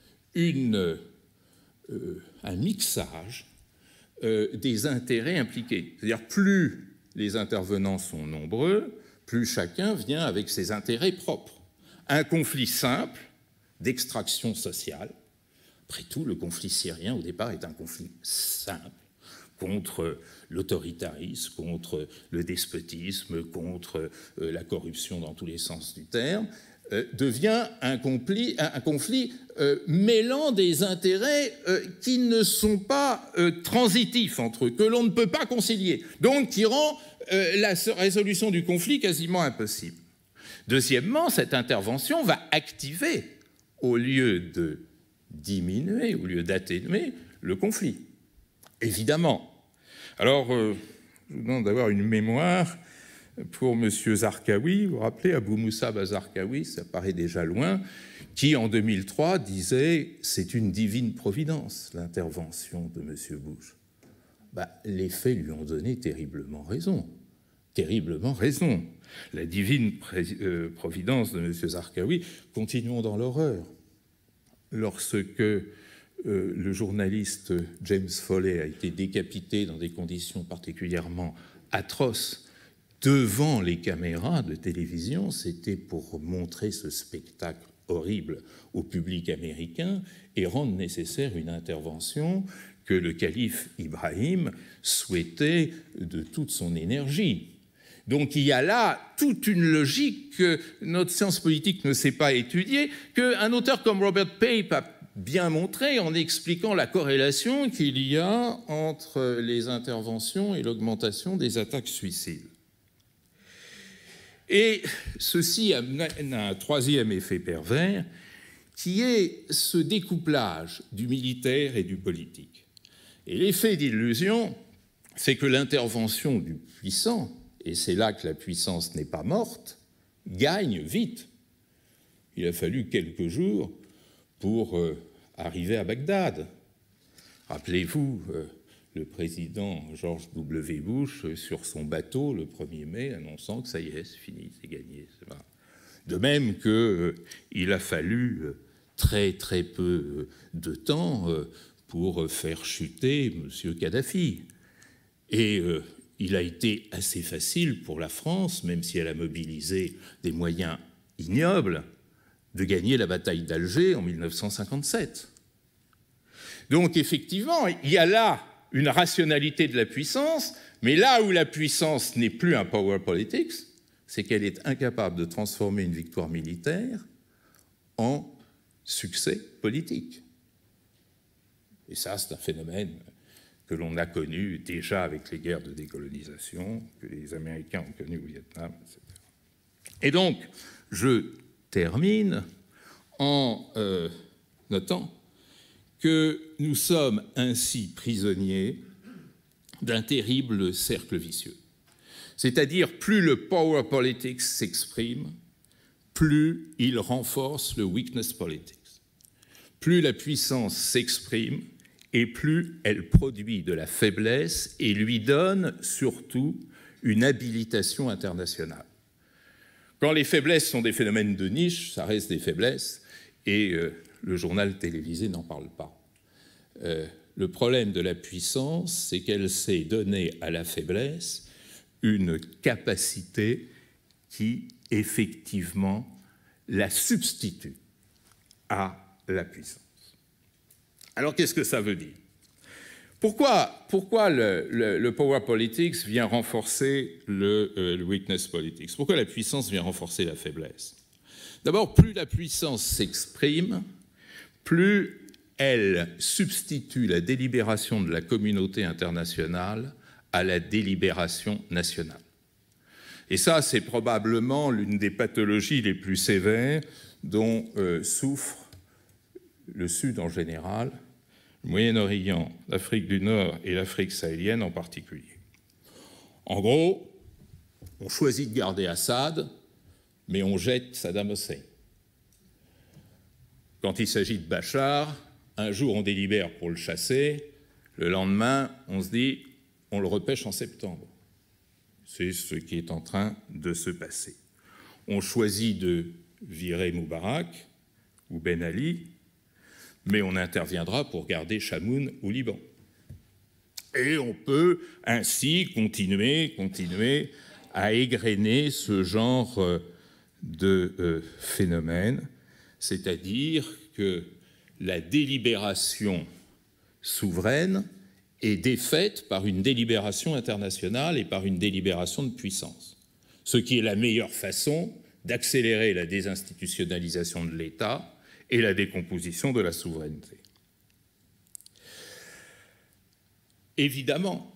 un mixage des intérêts impliqués. C'est-à-dire, plus les intervenants sont nombreux, plus chacun vient avec ses intérêts propres. Un conflit simple d'extraction sociale. Après tout, le conflit syrien, au départ, est un conflit simple contre l'autoritarisme, contre le despotisme, contre la corruption dans tous les sens du terme, devient un conflit mêlant des intérêts qui ne sont pas transitifs entre eux, que l'on ne peut pas concilier, donc qui rend la résolution du conflit quasiment impossible. Deuxièmement, cette intervention va activer, au lieu de diminuer, au lieu d'atténuer, le conflit. Évidemment. Alors, je vous demande d'avoir une mémoire pour M. Zarqawi. Vous vous rappelez, Abou Moussa Zarqawi, ça paraît déjà loin, qui en 2003 disait « c'est une divine providence, l'intervention de M. Bush ». Les faits lui ont donné terriblement raison. Terriblement raison. La divine providence de M. Zarqawi, continuons dans l'horreur. Lorsque le journaliste James Foley a été décapité dans des conditions particulièrement atroces devant les caméras de télévision, c'était pour montrer ce spectacle horrible au public américain et rendre nécessaire une intervention que le calife Ibrahim souhaitait de toute son énergie. Donc il y a là toute une logique que notre science politique ne sait pas étudier, qu'un auteur comme Robert Pape a bien montré en expliquant la corrélation qu'il y a entre les interventions et l'augmentation des attaques suicides. Et ceci amène à un troisième effet pervers, qui est ce découplage du militaire et du politique. Et l'effet d'illusion, c'est que l'intervention du puissant, et c'est là que la puissance n'est pas morte, gagne vite. Il a fallu quelques jours pour arriver à Bagdad. Rappelez-vous, le président George W. Bush, sur son bateau, le 1er mai, annonçant que ça y est, c'est fini, c'est gagné. De même qu'il a fallu très très peu de temps pour faire chuter M. Kadhafi. Et il a été assez facile pour la France, même si elle a mobilisé des moyens ignobles, de gagner la bataille d'Alger en 1957. Donc effectivement, il y a là une rationalité de la puissance, mais là où la puissance n'est plus un power politics, c'est qu'elle est incapable de transformer une victoire militaire en succès politique. Et ça, c'est un phénomène que l'on a connu déjà avec les guerres de décolonisation, que les Américains ont connu au Vietnam, etc. Et donc, je termine en notant que nous sommes ainsi prisonniers d'un terrible cercle vicieux. C'est-à-dire, plus le power politics s'exprime, plus il renforce le weakness politics. Plus la puissance s'exprime, et plus elle produit de la faiblesse et lui donne surtout une habilitation internationale. Quand les faiblesses sont des phénomènes de niche, ça reste des faiblesses, et le journal télévisé n'en parle pas. Le problème de la puissance, c'est qu'elle sait donner à la faiblesse une capacité qui, effectivement, la substitue à la puissance. Alors, qu'est-ce que ça veut dire ? Pourquoi le power politics vient renforcer le weakness politics ? Pourquoi la puissance vient renforcer la faiblesse ? D'abord, plus la puissance s'exprime, plus elle substitue la délibération de la communauté internationale à la délibération nationale. Et ça, c'est probablement l'une des pathologies les plus sévères dont souffre le Sud en général, le Moyen-Orient, l'Afrique du Nord et l'Afrique sahélienne en particulier. En gros, on choisit de garder Assad, mais on jette Saddam Hussein. Quand il s'agit de Bachar, un jour on délibère pour le chasser, le lendemain on se dit on le repêche en septembre. C'est ce qui est en train de se passer. On choisit de virer Moubarak ou Ben Ali, mais on interviendra pour garder Chamoun au Liban. Et on peut ainsi continuer à égrener ce genre de phénomène c'est-à-dire que la délibération souveraine est défaite par une délibération internationale et par une délibération de puissance, ce qui est la meilleure façon d'accélérer la désinstitutionnalisation de l'État et la décomposition de la souveraineté. Évidemment,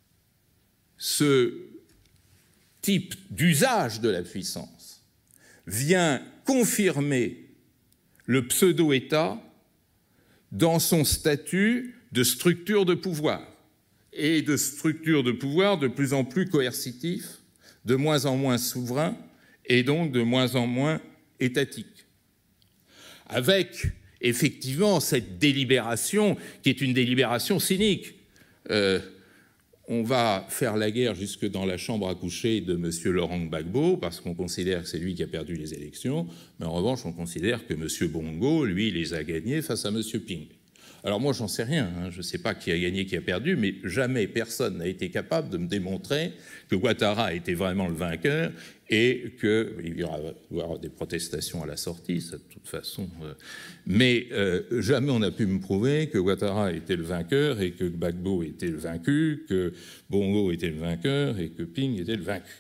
ce type d'usage de la puissance vient confirmer le pseudo-État dans son statut de structure de pouvoir, et de structure de pouvoir de plus en plus coercitif, de moins en moins souverain, et donc de moins en moins étatique. Avec, effectivement, cette délibération, qui est une délibération cynique. On va faire la guerre jusque dans la chambre à coucher de M. Laurent Gbagbo, parce qu'on considère que c'est lui qui a perdu les élections, mais en revanche, on considère que M. Bongo, lui, les a gagnés face à M. Ping. Alors moi, j'en sais rien, je ne sais pas qui a gagné, qui a perdu, mais jamais personne n'a été capable de me démontrer que Ouattara était vraiment le vainqueur et qu'il y aura des protestations à la sortie, ça, de toute façon. Mais jamais on n'a pu me prouver que Ouattara était le vainqueur et que Gbagbo était le vaincu, que Bongo était le vainqueur et que Ping était le vaincu.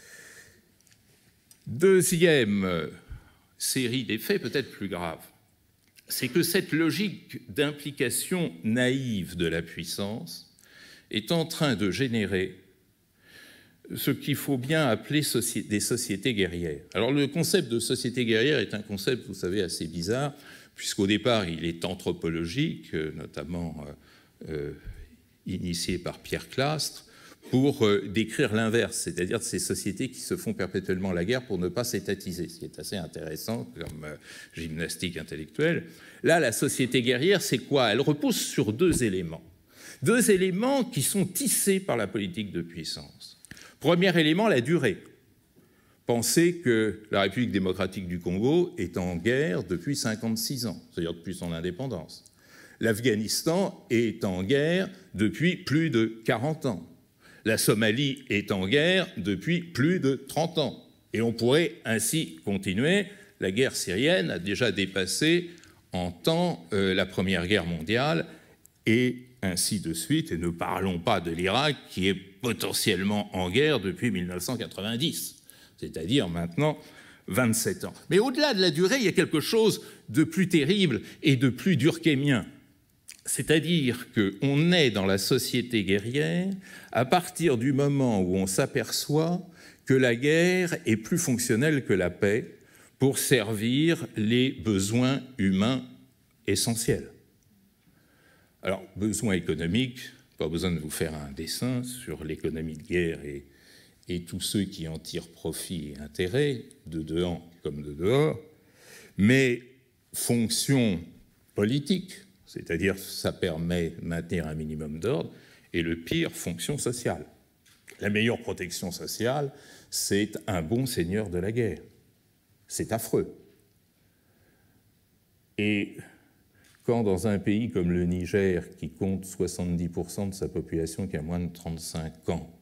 Deuxième série d'effets, peut-être plus grave, c'est que cette logique d'implication naïve de la puissance est en train de générer ce qu'il faut bien appeler des sociétés guerrières. Alors le concept de société guerrière est un concept, vous savez, assez bizarre, puisqu'au départ il est anthropologique, notamment initié par Pierre Clastres, pour décrire l'inverse, c'est-à-dire ces sociétés qui se font perpétuellement la guerre pour ne pas s'étatiser, ce qui est assez intéressant comme gymnastique intellectuelle. Là, la société guerrière, c'est quoi? Elle repose sur deux éléments qui sont tissés par la politique de puissance. Premier élément, la durée. Pensez que la République démocratique du Congo est en guerre depuis 56 ans, c'est-à-dire depuis son indépendance. L'Afghanistan est en guerre depuis plus de 40 ans. La Somalie est en guerre depuis plus de 30 ans. Et on pourrait ainsi continuer. La guerre syrienne a déjà dépassé en temps la Première Guerre mondiale, et ainsi de suite. Et ne parlons pas de l'Irak, qui est potentiellement en guerre depuis 1990, c'est-à-dire maintenant 27 ans. Mais au-delà de la durée, il y a quelque chose de plus terrible et de plus durkheimien. C'est-à-dire qu'on est dans la société guerrière à partir du moment où on s'aperçoit que la guerre est plus fonctionnelle que la paix pour servir les besoins humains essentiels. Alors, besoins économiques, pas besoin de vous faire un dessin sur l'économie de guerre et tous ceux qui en tirent profit et intérêt, de dedans comme de dehors, mais fonction politique, c'est-à-dire ça permet de maintenir un minimum d'ordre, et le pire, fonction sociale. La meilleure protection sociale, c'est un bon seigneur de la guerre. C'est affreux. Et quand dans un pays comme le Niger, qui compte 70% de sa population qui a moins de 35 ans,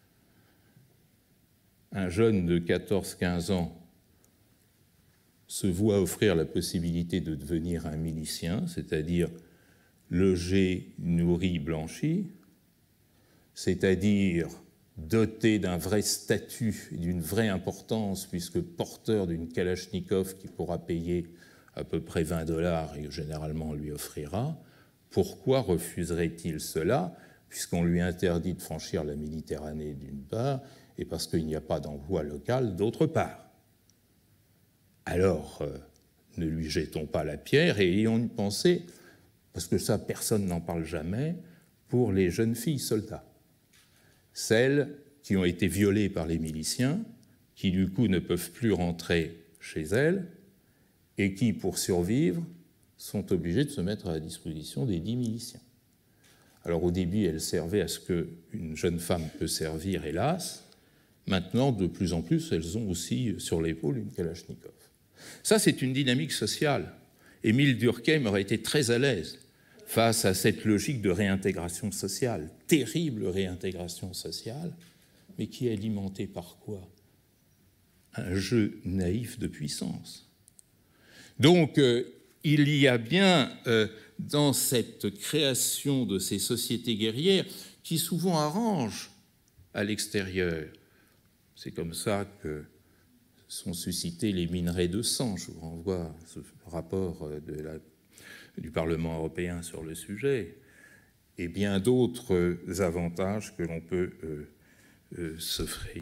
un jeune de 14-15 ans se voit offrir la possibilité de devenir un milicien, c'est-à-dire logé, nourri, blanchi, c'est-à-dire doté d'un vrai statut et d'une vraie importance, puisque porteur d'une Kalachnikov qui pourra payer à peu près $20 et généralement on lui offrira, pourquoi refuserait-il cela, puisqu'on lui interdit de franchir la Méditerranée d'une part, et parce qu'il n'y a pas d'emploi local d'autre part? Alors, ne lui jetons pas la pierre et ayons une pensée, parce que ça, personne n'en parle jamais, pour les jeunes filles soldats. Celles qui ont été violées par les miliciens, qui du coup ne peuvent plus rentrer chez elles, et qui, pour survivre, sont obligées de se mettre à la disposition des 10 miliciens. Alors au début, elles servaient à ce qu'une jeune femme peut servir, hélas. Maintenant, de plus en plus, elles ont aussi sur l'épaule une Kalachnikov. Ça, c'est une dynamique sociale. Émile Durkheim aurait été très à l'aise face à cette logique de réintégration sociale, terrible réintégration sociale, mais qui est alimentée par quoi? Un jeu naïf de puissance. Donc, il y a bien dans cette création de ces sociétés guerrières qui souvent arrangent à l'extérieur. C'est comme ça que sont suscités les minerais de sang. Je vous renvoie à ce rapport du Parlement européen sur le sujet, et bien d'autres avantages que l'on peut s'offrir.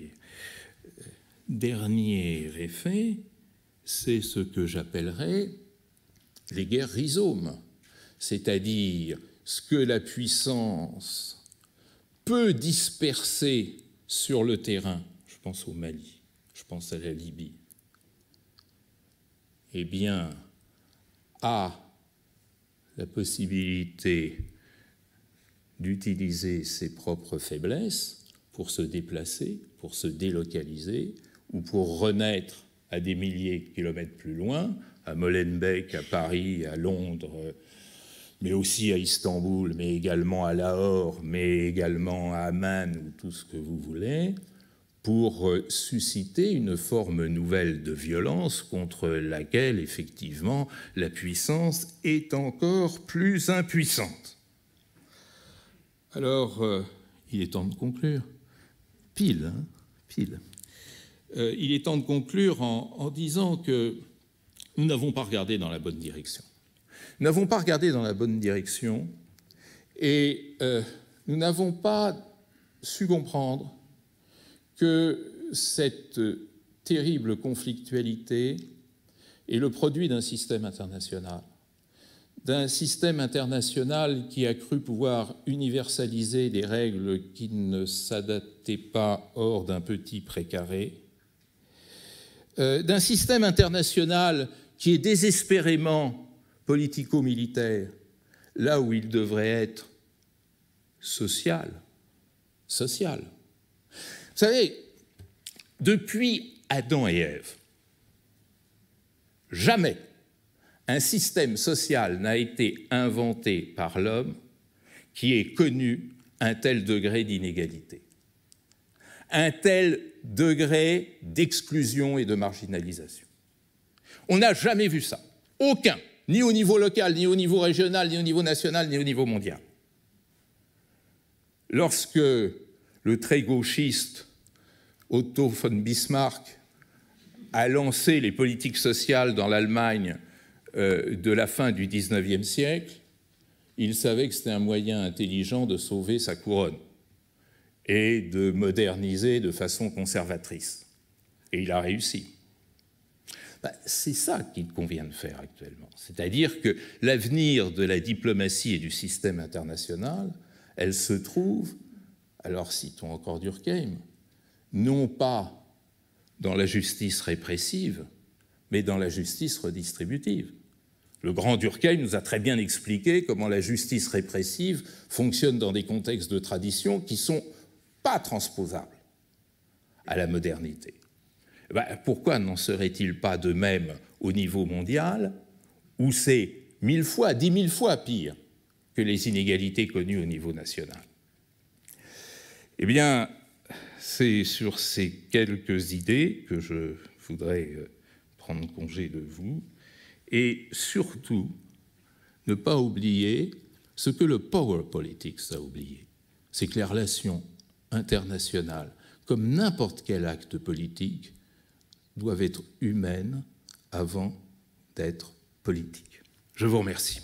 Dernier effet, c'est ce que j'appellerais les guerres rhizomes, c'est-à-dire ce que la puissance peut disperser sur le terrain. Je pense au Mali, je pense à la Libye. Eh bien, a la possibilité d'utiliser ses propres faiblesses pour se déplacer, pour se délocaliser, ou pour renaître à des milliers de kilomètres plus loin, à Molenbeek, à Paris, à Londres, mais aussi à Istanbul, mais également à Lahore, mais également à Amman, ou tout ce que vous voulez, pour susciter une forme nouvelle de violence contre laquelle, effectivement, la puissance est encore plus impuissante. Alors, il est temps de conclure. Pile. Il est temps de conclure en disant que nous n'avons pas regardé dans la bonne direction. Nous n'avons pas regardé dans la bonne direction et nous n'avons pas su comprendre que cette terrible conflictualité est le produit d'un système international qui a cru pouvoir universaliser des règles qui ne s'adaptaient pas hors d'un petit précaré, d'un système international qui est désespérément politico-militaire, là où il devrait être social. Vous savez, depuis Adam et Ève, jamais un système social n'a été inventé par l'homme qui ait connu un tel degré d'inégalité, un tel degré d'exclusion et de marginalisation. On n'a jamais vu ça. Aucun, ni au niveau local, ni au niveau régional, ni au niveau national, ni au niveau mondial. Lorsque le très gauchiste Otto von Bismarck a lancé les politiques sociales dans l'Allemagne de la fin du XIXe siècle, il savait que c'était un moyen intelligent de sauver sa couronne et de moderniser de façon conservatrice. Et il a réussi. C'est ça qu'il convient de faire actuellement. C'est-à-dire que l'avenir de la diplomatie et du système international, elle se trouve, alors citons encore Durkheim, non pas dans la justice répressive, mais dans la justice redistributive. Le grand Durkheim nous a très bien expliqué comment la justice répressive fonctionne dans des contextes de tradition qui ne sont pas transposables à la modernité. Pourquoi n'en serait-il pas de même au niveau mondial, où c'est 1000 fois, 10 000 fois pire que les inégalités connues au niveau national? Eh bien, c'est sur ces quelques idées que je voudrais prendre congé de vous, et surtout ne pas oublier ce que le power politics a oublié, c'est que les relations internationales, comme n'importe quel acte politique, doivent être humaines avant d'être politiques. Je vous remercie.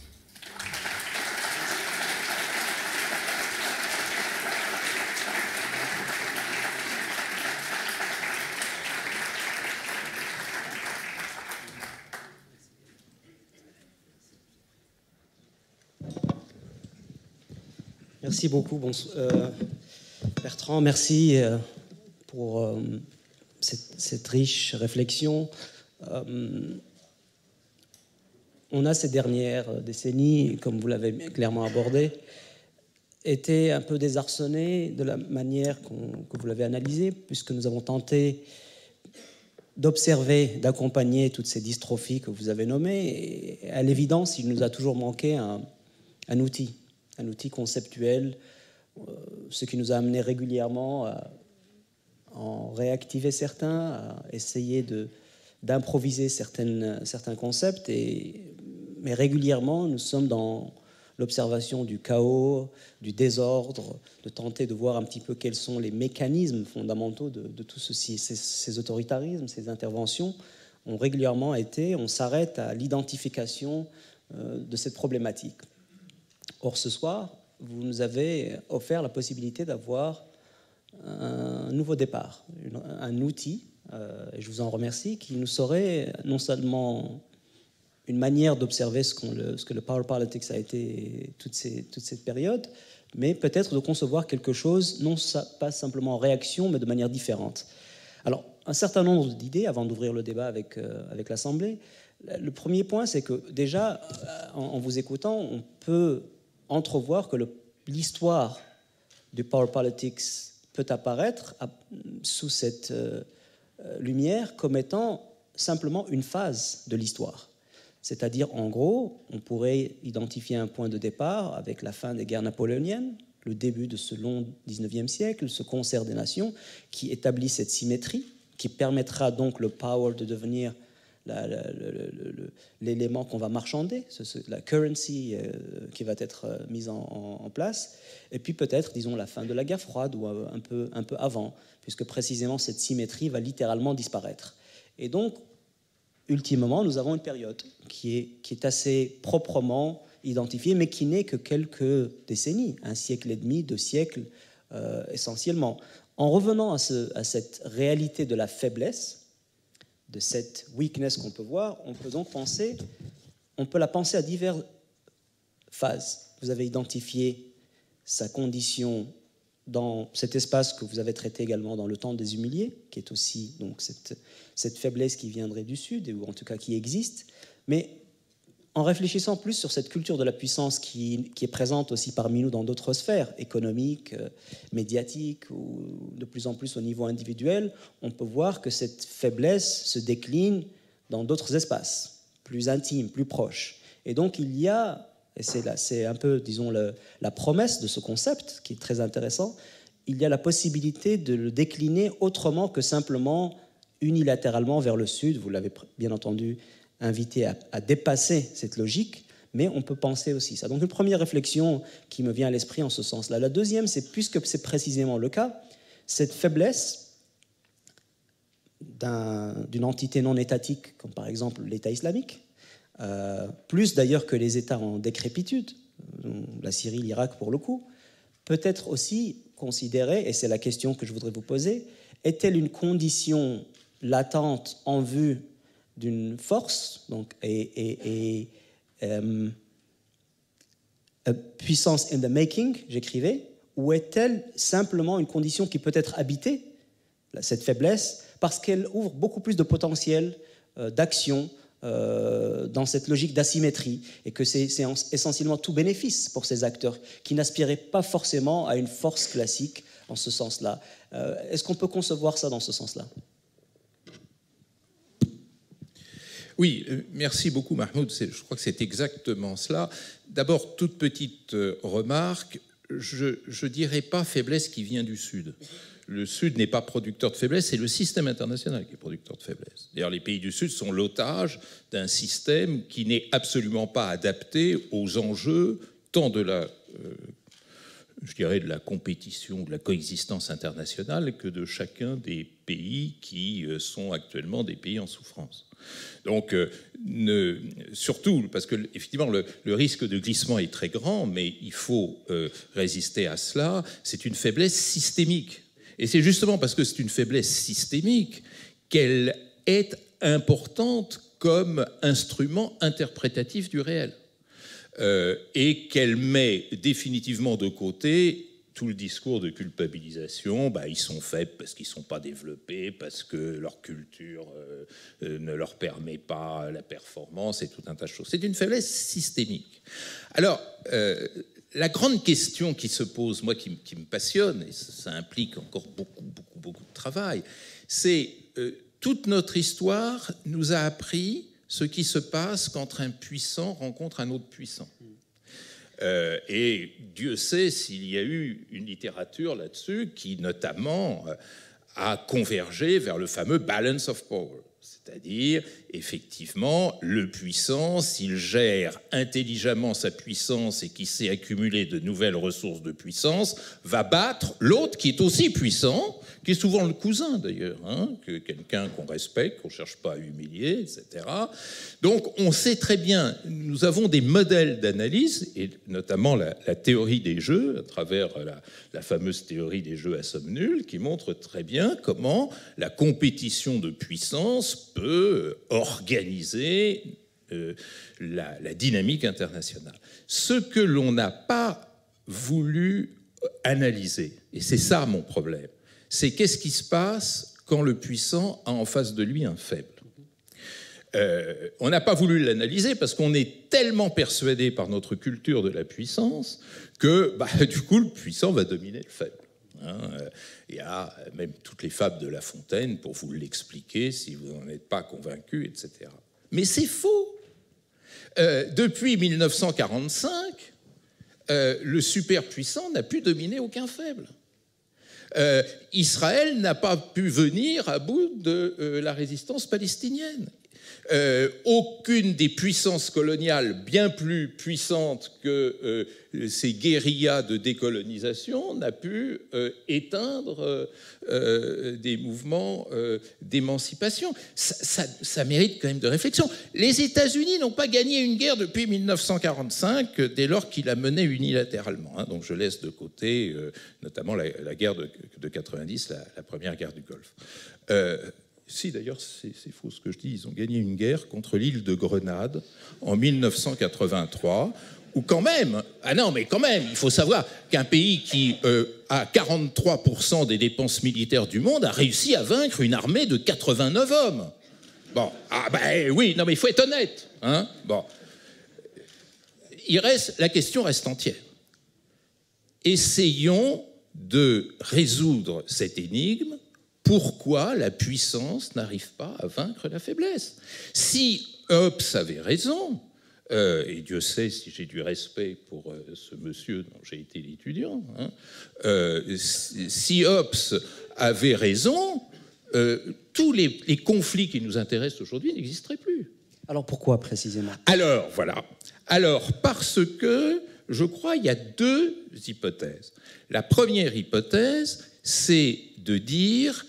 Merci beaucoup, Bertrand. Merci pour cette riche réflexion. On a ces dernières décennies, comme vous l'avez clairement abordé, été un peu désarçonnés de la manière que vous l'avez analysée, puisque nous avons tenté d'observer, d'accompagner toutes ces dystrophies que vous avez nommées. Et à l'évidence, il nous a toujours manqué un outil conceptuel, ce qui nous a amené régulièrement à en réactiver certains, à essayer de d'improviser certains concepts, mais régulièrement, nous sommes dans l'observation du chaos, du désordre, de tenter de voir un petit peu quels sont les mécanismes fondamentaux de tout ceci. Ces autoritarismes, ces interventions ont régulièrement on s'arrête à l'identification de cette problématique. Or, ce soir, vous nous avez offert la possibilité d'avoir un nouveau départ, un outil, et je vous en remercie, qui nous serait non seulement une manière d'observer ce que le power politics a été toute cette période, mais peut-être de concevoir quelque chose, non pas simplement en réaction, mais de manière différente. Alors, un certain nombre d'idées, avant d'ouvrir le débat avec l'Assemblée. Le premier point, c'est que déjà, en vous écoutant, on peut entrevoir que l'histoire du power politics peut apparaître sous cette lumière comme étant simplement une phase de l'histoire. C'est-à-dire, en gros, on pourrait identifier un point de départ avec la fin des guerres napoléoniennes, le début de ce long 19e siècle, ce concert des nations qui établit cette symétrie, qui permettra donc le power de devenir l'élément qu'on va marchander, la currency qui va être mise en place, et puis peut-être, disons, la fin de la guerre froide ou un peu avant, puisque précisément cette symétrie va littéralement disparaître. Et donc, ultimement, nous avons une période qui est assez proprement identifiée, mais qui n'est que quelques décennies, un siècle et demi, 2 siècles essentiellement. En revenant à cette réalité de la faiblesse, de cette weakness qu'on peut voir, on peut la penser à diverses phases. Vous avez identifié sa condition dans cet espace que vous avez traité également dans le temps des humiliés, qui est aussi donc cette faiblesse qui viendrait du Sud, ou en tout cas qui existe. Mais en réfléchissant plus sur cette culture de la puissance qui est présente aussi parmi nous dans d'autres sphères, économiques, médiatiques, ou de plus en plus au niveau individuel, on peut voir que cette faiblesse se décline dans d'autres espaces, plus intimes, plus proches. Et donc il y a, et c'est un peu, disons, la promesse de ce concept, qui est très intéressant, il y a la possibilité de le décliner autrement que simplement unilatéralement vers le Sud. Vous l'avez bien entendu invité à dépasser cette logique, mais on peut penser aussi ça. Donc une première réflexion qui me vient à l'esprit en ce sens-là. La deuxième, c'est, puisque c'est précisément le cas, cette faiblesse d'une entité non étatique, comme par exemple l'État islamique, plus d'ailleurs que les États en décrépitude, la Syrie, l'Irak pour le coup, peut être aussi considérée, et c'est la question que je voudrais vous poser, est-elle une condition latente en vue d'une force, donc a puissance in the making, j'écrivais, ou est-elle simplement une condition qui peut être habitée, cette faiblesse, parce qu'elle ouvre beaucoup plus de potentiel d'action dans cette logique d'asymétrie, et que c'est essentiellement tout bénéfice pour ces acteurs qui n'aspiraient pas forcément à une force classique en ce sens-là. Est-ce qu'on peut concevoir ça dans ce sens-là ? Oui, merci beaucoup Mahmoud, je crois que c'est exactement cela. D'abord, toute petite remarque, je ne dirais pas faiblesse qui vient du Sud. Le Sud n'est pas producteur de faiblesse, c'est le système international qui est producteur de faiblesse. D'ailleurs, les pays du Sud sont l'otage d'un système qui n'est absolument pas adapté aux enjeux tant de la compétition, de la coexistence internationale que de chacun des pays qui sont actuellement des pays en souffrance. Donc, surtout, parce que effectivement, le risque de glissement est très grand, mais il faut résister à cela. C'est une faiblesse systémique. Et c'est justement parce que c'est une faiblesse systémique qu'elle est importante comme instrument interprétatif du réel. Et qu'elle met définitivement de côté tout le discours de culpabilisation. Ils sont faibles parce qu'ils ne sont pas développés, parce que leur culture ne leur permet pas la performance et tout un tas de choses. C'est une faiblesse systémique. Alors, la grande question qui se pose, moi qui me passionne, et ça implique encore beaucoup de travail, c'est toute notre histoire nous a appris ce qui se passe quand un puissant rencontre un autre puissant. Et Dieu sait s'il y a eu une littérature là-dessus qui, notamment, a convergé vers le fameux balance of power. C'est-à-dire, effectivement, le puissant, s'il gère intelligemment sa puissance et qu'il sait accumuler de nouvelles ressources de puissance, va battre l'autre qui est aussi puissant, qui est souvent le cousin d'ailleurs, hein, quelqu'un qu'on respecte, qu'on ne cherche pas à humilier, etc. Donc on sait très bien, nous avons des modèles d'analyse, et notamment la théorie des jeux, à travers la fameuse théorie des jeux à somme nulle, qui montre très bien comment la compétition de puissance peut organiser la dynamique internationale. Ce que l'on n'a pas voulu analyser, et c'est ça mon problème, c'est qu'est-ce qui se passe quand le puissant a en face de lui un faible. On n'a pas voulu l'analyser parce qu'on est tellement persuadé par notre culture de la puissance que du coup le puissant va dominer le faible. Il y a même toutes les fables de La Fontaine pour vous l'expliquer si vous n'en êtes pas convaincu, etc. Mais c'est faux. Depuis 1945, le superpuissant n'a pu dominer aucun faible. Israël n'a pas pu venir à bout de la résistance palestinienne. Aucune des puissances coloniales bien plus puissantes que ces guérillas de décolonisation n'a pu éteindre des mouvements d'émancipation. Ça mérite quand même de réflexion. Les États-Unis n'ont pas gagné une guerre depuis 1945, dès lors qu'il a mené unilatéralement. Donc je laisse de côté notamment la guerre de 90, la première guerre du Golfe. Si, d'ailleurs, c'est faux ce que je dis. Ils ont gagné une guerre contre l'île de Grenade en 1983, où quand même... Ah non, mais quand même, il faut savoir qu'un pays qui a 43% des dépenses militaires du monde a réussi à vaincre une armée de 89 hommes. Bon, oui, non, mais il faut être honnête. Hein, bon. La question reste entière. Essayons de résoudre cette énigme. Pourquoi la puissance n'arrive pas à vaincre la faiblesse? Si Hobbes avait raison, et Dieu sait si j'ai du respect pour ce monsieur dont j'ai été l'étudiant, si Hobbes avait raison, tous les conflits qui nous intéressent aujourd'hui n'existeraient plus. Alors pourquoi précisément? Alors voilà. Alors parce que je crois qu'il y a deux hypothèses. La première hypothèse, c'est de dire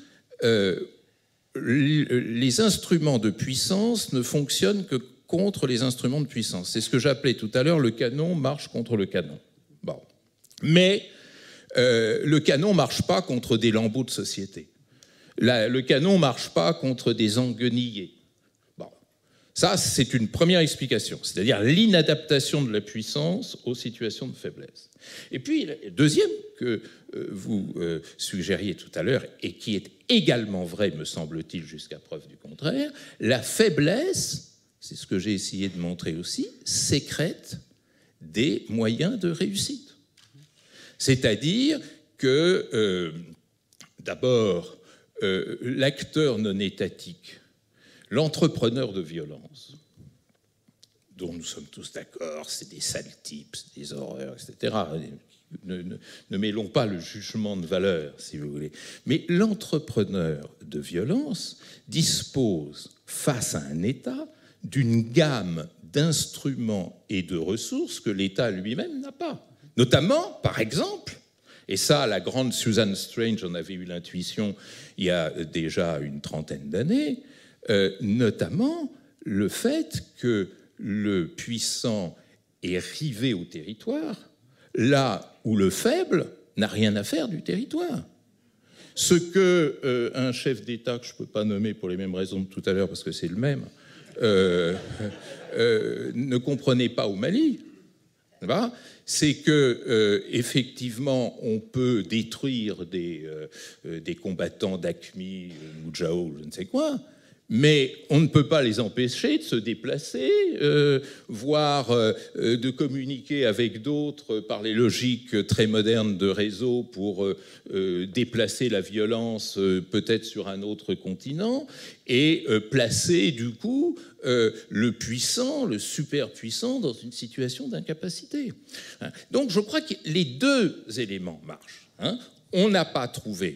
les instruments de puissance ne fonctionnent que contre les instruments de puissance. C'est ce que j'appelais tout à l'heure le canon marche contre le canon. Bon. Mais le canon ne marche pas contre des lambeaux de société. Le canon ne marche pas contre des enguenillés. Bon. Ça, c'est une première explication, c'est-à-dire l'inadaptation de la puissance aux situations de faiblesse. Et puis, le deuxième que vous suggériez tout à l'heure, et qui est également vrai, me semble-t-il, jusqu'à preuve du contraire, la faiblesse, c'est ce que j'ai essayé de montrer aussi, sécrète des moyens de réussite. C'est-à-dire que, d'abord, l'acteur non étatique, l'entrepreneur de violence, dont nous sommes tous d'accord, c'est des sales types, des horreurs, etc. Ne mêlons pas le jugement de valeur, si vous voulez. Mais l'entrepreneur de violence dispose, face à un État, d'une gamme d'instruments et de ressources que l'État lui-même n'a pas. Notamment, par exemple, et ça, la grande Susan Strange en avait eu l'intuition il y a déjà une trentaine d'années, notamment le fait que le puissant est rivé au territoire, là où le faible n'a rien à faire du territoire. Ce que un chef d'État, que je ne peux pas nommer pour les mêmes raisons que tout à l'heure, parce que c'est le même, ne comprenait pas au Mali, c'est que effectivement, on peut détruire des combattants d'AQMI, Moudjahou, je ne sais quoi, mais on ne peut pas les empêcher de se déplacer, voire de communiquer avec d'autres par les logiques très modernes de réseau pour déplacer la violence peut-être sur un autre continent et placer du coup le puissant, le superpuissant dans une situation d'incapacité. Donc je crois que les deux éléments marchent. On n'a pas trouvé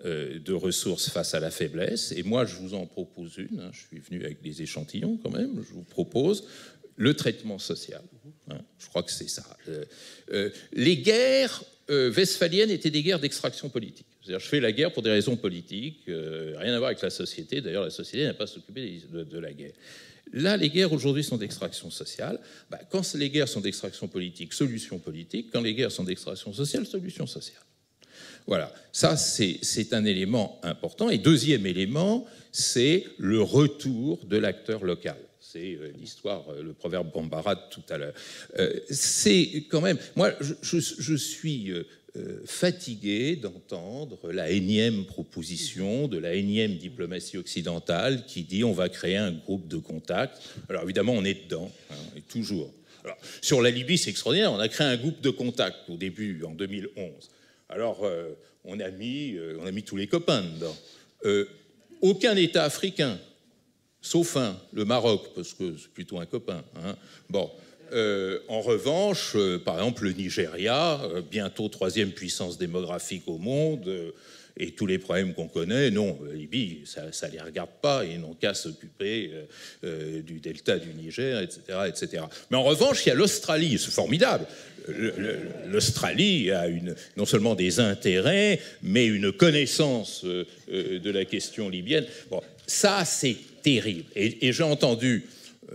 de ressources face à la faiblesse. Et moi, je vous en propose une. Hein, je suis venu avec des échantillons quand même. Je vous propose le traitement social. Hein, je crois que c'est ça. Les guerres westphaliennes étaient des guerres d'extraction politique. C'est-à-dire, je fais la guerre pour des raisons politiques, rien à voir avec la société. D'ailleurs, la société n'a pas à s'occuper de la guerre. Là, les guerres aujourd'hui sont d'extraction sociale. Quand les guerres sont d'extraction politique, solution politique. Quand les guerres sont d'extraction sociale, solution sociale. Voilà, ça c'est un élément important. Et deuxième élément, c'est le retour de l'acteur local. C'est l'histoire, le proverbe Bambara de tout à l'heure. C'est quand même... Moi, je suis fatigué d'entendre la énième proposition de la énième diplomatie occidentale qui dit on va créer un groupe de contact. Alors évidemment, on est dedans, hein, et toujours. Alors, sur la Libye, c'est extraordinaire. On a créé un groupe de contact au début, en 2011. Alors, on a mis tous les copains dedans. Aucun État africain, sauf un, le Maroc, parce que c'est plutôt un copain. Hein. Bon. En revanche, par exemple, le Nigeria, bientôt 3e puissance démographique au monde, et tous les problèmes qu'on connaît, non, la Libye, ça ne les regarde pas, ils n'ont qu'à s'occuper du delta du Niger, etc., etc. Mais en revanche, il y a l'Australie, c'est formidable. L'Australie a non seulement des intérêts, mais une connaissance de la question libyenne. Bon, ça, c'est terrible. Et j'ai entendu...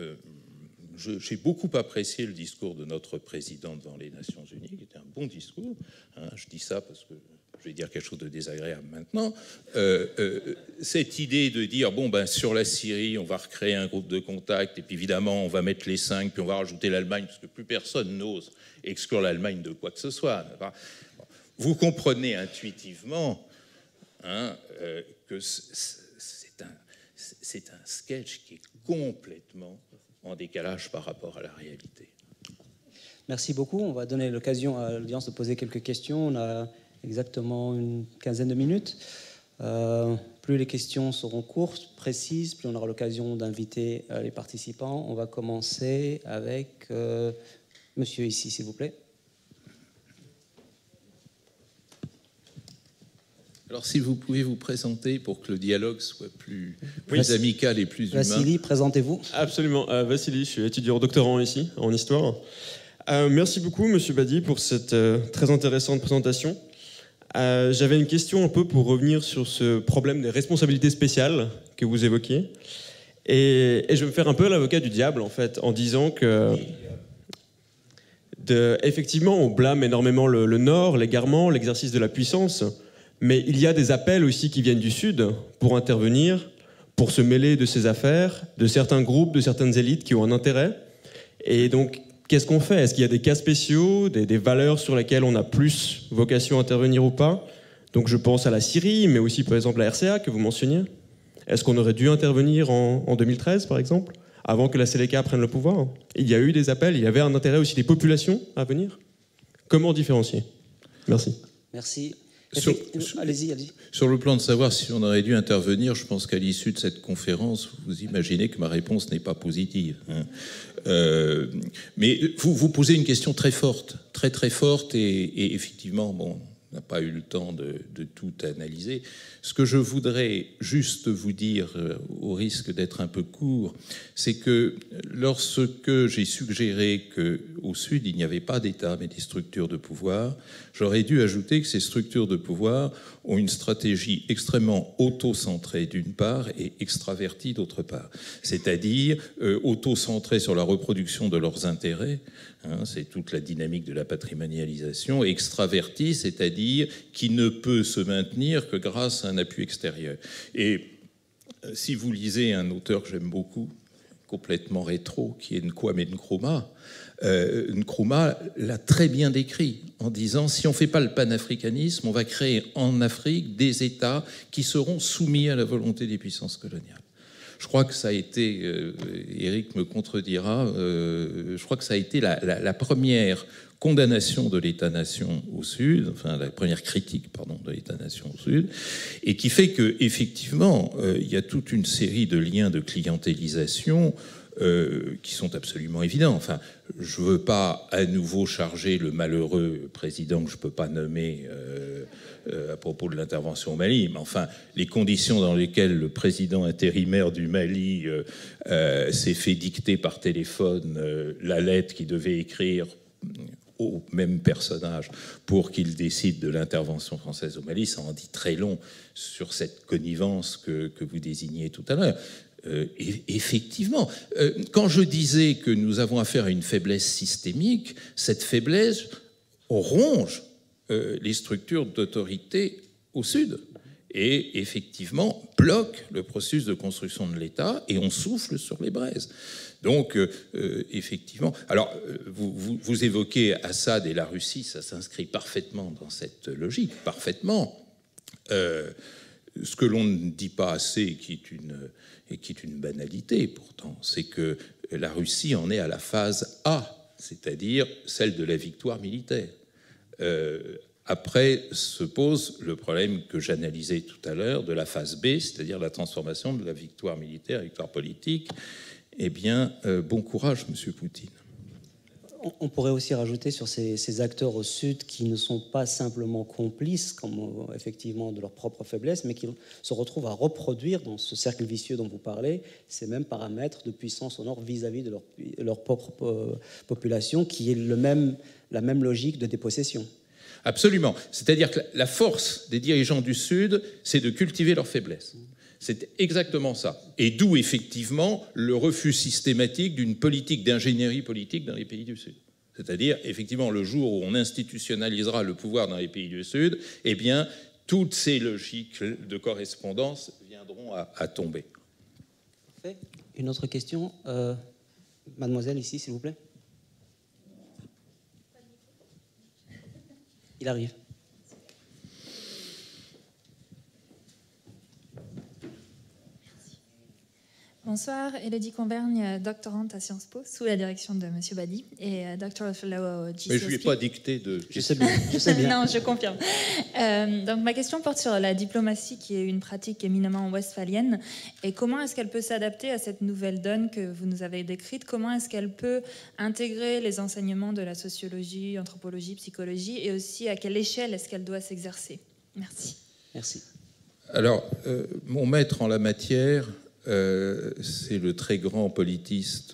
J'ai beaucoup apprécié le discours de notre président devant les Nations Unies, qui était un bon discours. Hein, je dis ça parce que je vais dire quelque chose de désagréable maintenant. Cette idée de dire, bon, sur la Syrie, on va recréer un groupe de contact, et puis évidemment, on va mettre les 5, puis on va rajouter l'Allemagne, parce que plus personne n'ose exclure l'Allemagne de quoi que ce soit. Vous comprenez intuitivement hein, que c'est un sketch qui est complètement en décalage par rapport à la réalité. Merci beaucoup. On va donner l'occasion à l'audience de poser quelques questions. On a exactement une quinzaine de minutes. Plus les questions seront courtes, précises, plus on aura l'occasion d'inviter les participants. On va commencer avec monsieur ici, s'il vous plaît. Alors, si vous pouvez vous présenter pour que le dialogue soit plus amical et plus humain. Vassili, présentez-vous. Absolument. Vassili, je suis étudiant doctorant ici, en histoire. Merci beaucoup, monsieur Badi, pour cette très intéressante présentation. J'avais une question un peu pour revenir sur ce problème des responsabilités spéciales que vous évoquiez. Et je vais me faire un peu l'avocat du diable, en fait, en disant que... effectivement, on blâme énormément le Nord, l'égarement, l'exercice de la puissance... Mais il y a des appels aussi qui viennent du Sud pour intervenir, pour se mêler de ces affaires, de certains groupes, de certaines élites qui ont un intérêt. Et donc, qu'est-ce qu'on fait? Est-ce qu'il y a des cas spéciaux, des valeurs sur lesquelles on a plus vocation à intervenir ou pas? Donc je pense à la Syrie, mais aussi par exemple la RCA que vous mentionniez. Est-ce qu'on aurait dû intervenir en 2013, par exemple, avant que la Seleka prenne le pouvoir? Il y a eu des appels, il y avait un intérêt aussi des populations à venir. Comment différencier? Merci. Merci. Allez-y. Sur le plan de savoir si on aurait dû intervenir, je pense qu'à l'issue de cette conférence, vous imaginez que ma réponse n'est pas positive. Hein. Mais vous posez une question très forte, très forte, et effectivement, bon, on n'a pas eu le temps de tout analyser. Ce que je voudrais juste vous dire, au risque d'être un peu court, c'est que lorsque j'ai suggéré qu'au Sud, il n'y avait pas d'État, mais des structures de pouvoir, j'aurais dû ajouter que ces structures de pouvoir ont une stratégie extrêmement auto-centrée d'une part et extravertie d'autre part. C'est-à-dire auto-centrée sur la reproduction de leurs intérêts, hein, c'est toute la dynamique de la patrimonialisation, et extravertie, c'est-à-dire qui ne peut se maintenir que grâce à un appui extérieur. Et si vous lisez un auteur que j'aime beaucoup, complètement rétro, qui est Kwame Nkrumah, Nkrumah l'a très bien décrit en disant si on ne fait pas le panafricanisme, on va créer en Afrique des États qui seront soumis à la volonté des puissances coloniales. Je crois que ça a été, Eric me contredira, je crois que ça a été la première condamnation de l'État-nation au Sud, enfin la première critique, pardon, de l'État-nation au Sud, et qui fait que effectivement, il y a toute une série de liens de clientélisation qui sont absolument évidents. Enfin, je ne veux pas à nouveau charger le malheureux président que je ne peux pas nommer à propos de l'intervention au Mali, mais enfin, les conditions dans lesquelles le président intérimaire du Mali s'est fait dicter par téléphone la lettre qu'il devait écrire au même personnage pour qu'il décide de l'intervention française au Mali, ça en dit très long sur cette connivence que vous désigniez tout à l'heure. Effectivement, quand je disais que nous avons affaire à une faiblesse systémique, cette faiblesse ronge les structures d'autorité au Sud et effectivement bloque le processus de construction de l'État et on souffle sur les braises. Donc, effectivement... Alors, vous évoquez Assad et la Russie, ça s'inscrit parfaitement dans cette logique, parfaitement. Ce que l'on ne dit pas assez, et qui est une banalité pourtant, c'est que la Russie en est à la phase A, c'est-à-dire celle de la victoire militaire. Après se pose le problème que j'analysais tout à l'heure de la phase B, c'est-à-dire la transformation de la victoire militaire, victoire politique. Eh bien, bon courage, monsieur Poutine. On pourrait aussi rajouter sur ces acteurs au Sud qui ne sont pas simplement complices, comme effectivement de leur propre faiblesse, mais qui se retrouvent à reproduire dans ce cercle vicieux dont vous parlez ces mêmes paramètres de puissance au Nord vis-à-vis de leur propre population, qui est la même logique de dépossession. Absolument. C'est-à-dire que la force des dirigeants du Sud, c'est de cultiver leur faiblesse. C'est exactement ça. Et d'où, effectivement, le refus systématique d'une politique d'ingénierie politique dans les pays du Sud. C'est-à-dire, effectivement, le jour où on institutionnalisera le pouvoir dans les pays du Sud, eh bien, toutes ces logiques de correspondance viendront à tomber. Une autre question. Mademoiselle, ici, s'il vous plaît. Il arrive. Bonsoir, Élodie Convergne, doctorante à Sciences Po, sous la direction de M. Badi, et doctoral fellow au GCSP. Mais je ne lui ai pas dicté de... Je sais bien. Non, je confirme. Donc ma question porte sur la diplomatie, qui est une pratique éminemment westphalienne, et comment est-ce qu'elle peut s'adapter à cette nouvelle donne que vous nous avez décrite? Comment est-ce qu'elle peut intégrer les enseignements de la sociologie, anthropologie, psychologie, et aussi à quelle échelle est-ce qu'elle doit s'exercer? Merci. Merci. Alors, mon maître en la matière... c'est le très grand politiste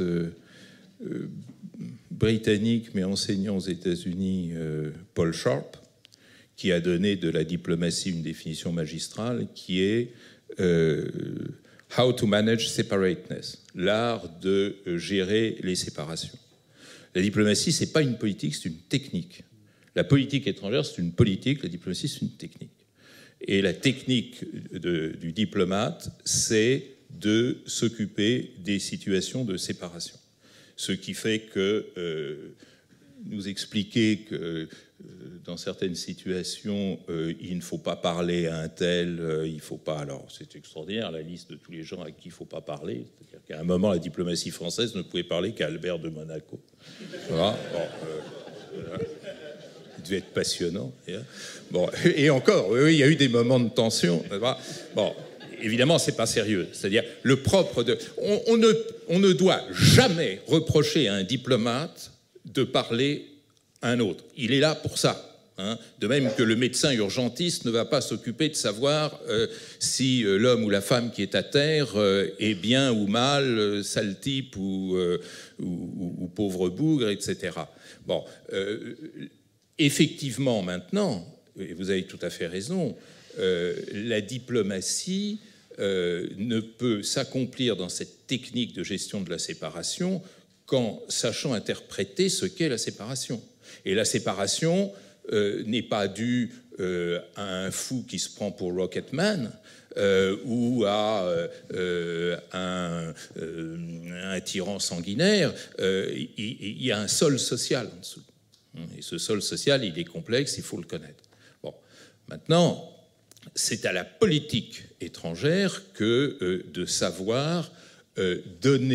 britannique mais enseignant aux États-Unis, Paul Sharp, qui a donné de la diplomatie une définition magistrale qui est How to manage separateness, l'art de gérer les séparations. La diplomatie, c'est pas une politique, c'est une technique. La politique étrangère, c'est une politique, la diplomatie, c'est une technique. Et la technique du diplomate, c'est de s'occuper des situations de séparation. Ce qui fait que nous expliquer que dans certaines situations, il ne faut pas parler à un tel, il ne faut pas... Alors, c'est extraordinaire, la liste de tous les gens à qui il ne faut pas parler. C'est-à-dire qu'à un moment, la diplomatie française ne pouvait parler qu'à Albert de Monaco. Voilà. Bon, voilà. Il devait être passionnant. Bon, et encore, oui, il y a eu des moments de tension. Bon... Évidemment, c'est pas sérieux. C'est-à-dire, le propre de... On ne doit jamais reprocher à un diplomate de parler à un autre. Il est là pour ça. Hein. De même que le médecin urgentiste ne va pas s'occuper de savoir si l'homme ou la femme qui est à terre est bien ou mal, sale type ou pauvre bougre, etc. Bon, effectivement, maintenant, et vous avez tout à fait raison, la diplomatie ne peut s'accomplir dans cette technique de gestion de la séparation qu'en sachant interpréter ce qu'est la séparation. Et la séparation n'est pas due à un fou qui se prend pour Rocketman ou à un tyran sanguinaire. Il y a un sol social en dessous. Et ce sol social, il est complexe, il faut le connaître. Bon, maintenant... C'est à la politique étrangère que de savoir donner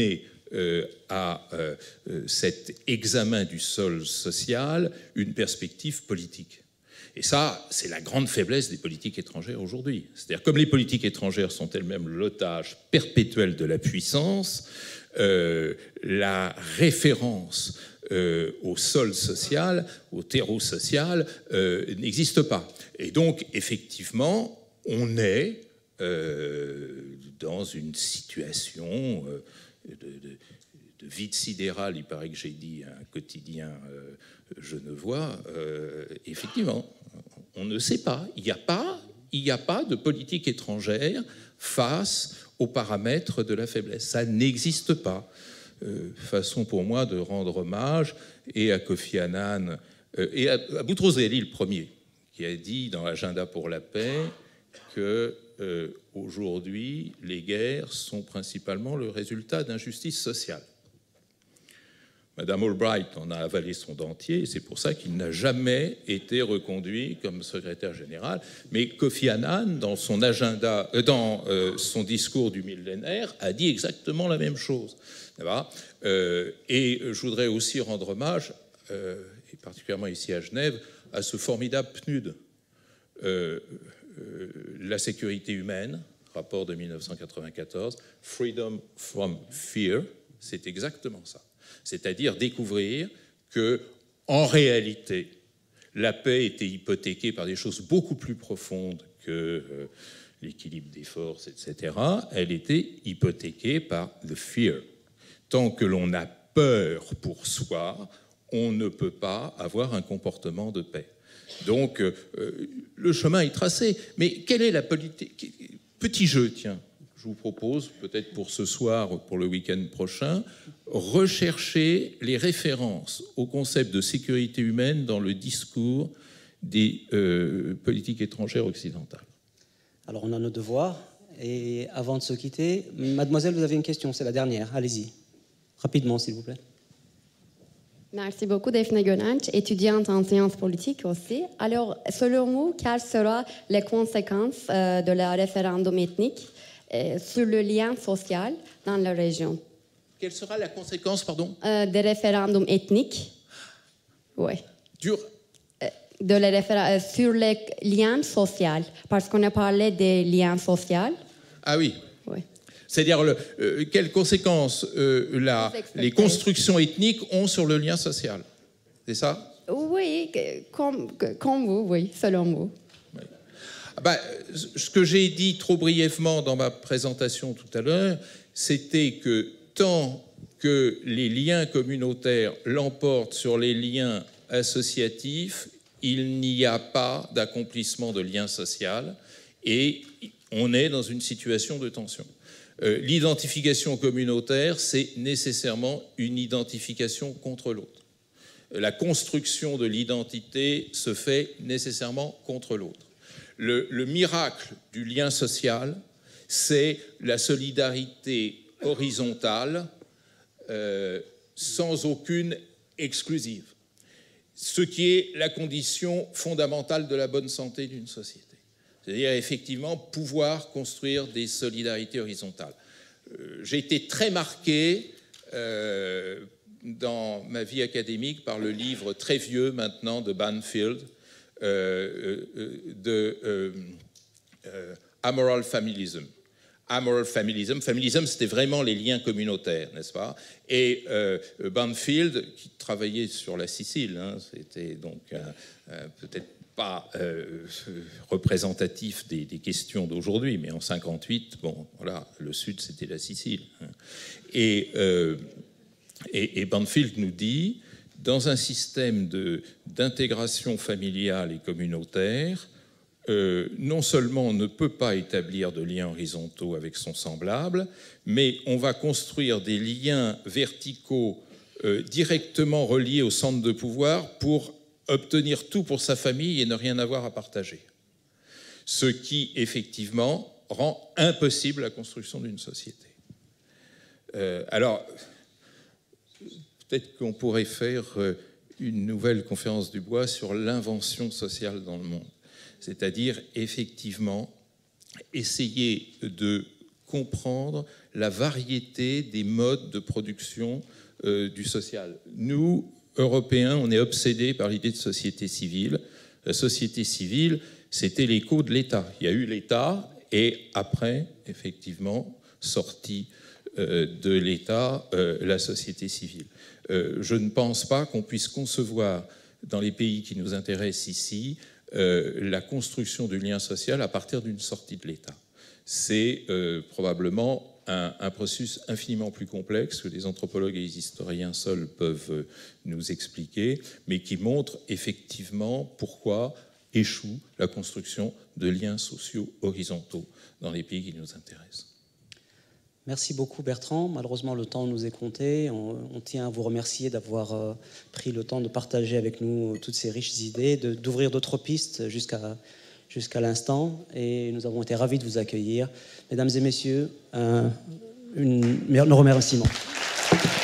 à cet examen du sol social une perspective politique. Et ça, c'est la grande faiblesse des politiques étrangères aujourd'hui. C'est-à-dire, comme les politiques étrangères sont elles-mêmes l'otage perpétuel de la puissance, la référence au sol social, au terreau social, n'existe pas. Et donc, effectivement, on est dans une situation de vide sidéral. Il paraît que j'ai dit un quotidien genevois. Effectivement, on ne sait pas. Il n'y a pas de politique étrangère face aux paramètres de la faiblesse. Ça n'existe pas. Façon pour moi de rendre hommage et à Kofi Annan et à Boutros-Ghali le premier, qui a dit dans l'agenda pour la paix que aujourd'hui les guerres sont principalement le résultat d'injustice sociale. Madame Albright en a avalé son dentier, et c'est pour ça qu'il n'a jamais été reconduit comme secrétaire général. Mais Kofi Annan, dans son agenda, dans son discours du millénaire, a dit exactement la même chose. Et je voudrais aussi rendre hommage, et particulièrement ici à Genève, à ce formidable PNUD, la sécurité humaine, rapport de 1994, Freedom from Fear, c'est exactement ça. C'est-à-dire découvrir que, en réalité, la paix était hypothéquée par des choses beaucoup plus profondes que l'équilibre des forces, etc. Elle était hypothéquée par the fear. Tant que l'on a peur pour soi, on ne peut pas avoir un comportement de paix. Donc, le chemin est tracé. Mais quelle est la politique ? Petit jeu, tiens. Je vous propose, peut-être pour ce soir, pour le week-end prochain, rechercher les références au concept de sécurité humaine dans le discours des politiques étrangères occidentales. Alors, on a nos devoirs. Et avant de se quitter, mademoiselle, vous avez une question, c'est la dernière. Allez-y. Rapidement, s'il vous plaît. Merci beaucoup, Daphne Gonanch, étudiante en sciences politiques aussi. Alors, selon vous, quelles seront les conséquences de le référendum ethnique sur le lien social dans la région? Quelle sera la conséquence, pardon? Des référendums ethniques. Oui. Sur les liens sociaux, parce qu'on a parlé des liens sociaux. Ah oui. Oui. C'est-à-dire, quelles conséquences les constructions ethniques ont sur le lien social? C'est ça? Oui, comme vous, oui, selon vous. Oui. Ce que j'ai dit trop brièvement dans ma présentation tout à l'heure, c'était que tant que les liens communautaires l'emportent sur les liens associatifs, il n'y a pas d'accomplissement de lien social et on est dans une situation de tension. L'identification communautaire, c'est nécessairement une identification contre l'autre. La construction de l'identité se fait nécessairement contre l'autre. Le miracle du lien social, c'est la solidarité horizontale sans aucune exclusive, ce qui est la condition fondamentale de la bonne santé d'une société. C'est-à-dire, effectivement, pouvoir construire des solidarités horizontales. J'ai été très marqué dans ma vie académique par le livre très vieux maintenant de Banfield, Amoral Familism. Amoral Familism. Familism, c'était vraiment les liens communautaires, n'est-ce pas? Et Banfield, qui travaillait sur la Sicile, hein, c'était donc peut-être pas représentatif des questions d'aujourd'hui, mais en 58, bon, voilà, le Sud, c'était la Sicile. Hein. Et Banfield nous dit, dans un système d'intégration familiale et communautaire, non seulement on ne peut pas établir de liens horizontaux avec son semblable, mais on va construire des liens verticaux directement reliés au centre de pouvoir pour obtenir tout pour sa famille et ne rien avoir à partager. Ce qui, effectivement, rend impossible la construction d'une société. Alors, peut-être qu'on pourrait faire une nouvelle conférence du Bois sur l'invention sociale dans le monde. C'est-à-dire, effectivement, essayer de comprendre la variété des modes de production du social. Nous, Européens, on est obsédés par l'idée de société civile. La société civile, c'était l'écho de l'État. Il y a eu l'État et après, effectivement, sorti de l'État, la société civile. Je ne pense pas qu'on puisse concevoir dans les pays qui nous intéressent ici la construction du lien social à partir d'une sortie de l'État. C'est probablement un processus infiniment plus complexe que les anthropologues et les historiens seuls peuvent nous expliquer, mais qui montre effectivement pourquoi échoue la construction de liens sociaux horizontaux dans les pays qui nous intéressent. Merci beaucoup Bertrand. Malheureusement, le temps nous est compté. On tient à vous remercier d'avoir pris le temps de partager avec nous toutes ces riches idées, d'ouvrir d'autres pistes jusqu'à l'instant. Et nous avons été ravis de vous accueillir. Mesdames et messieurs, nos remerciements.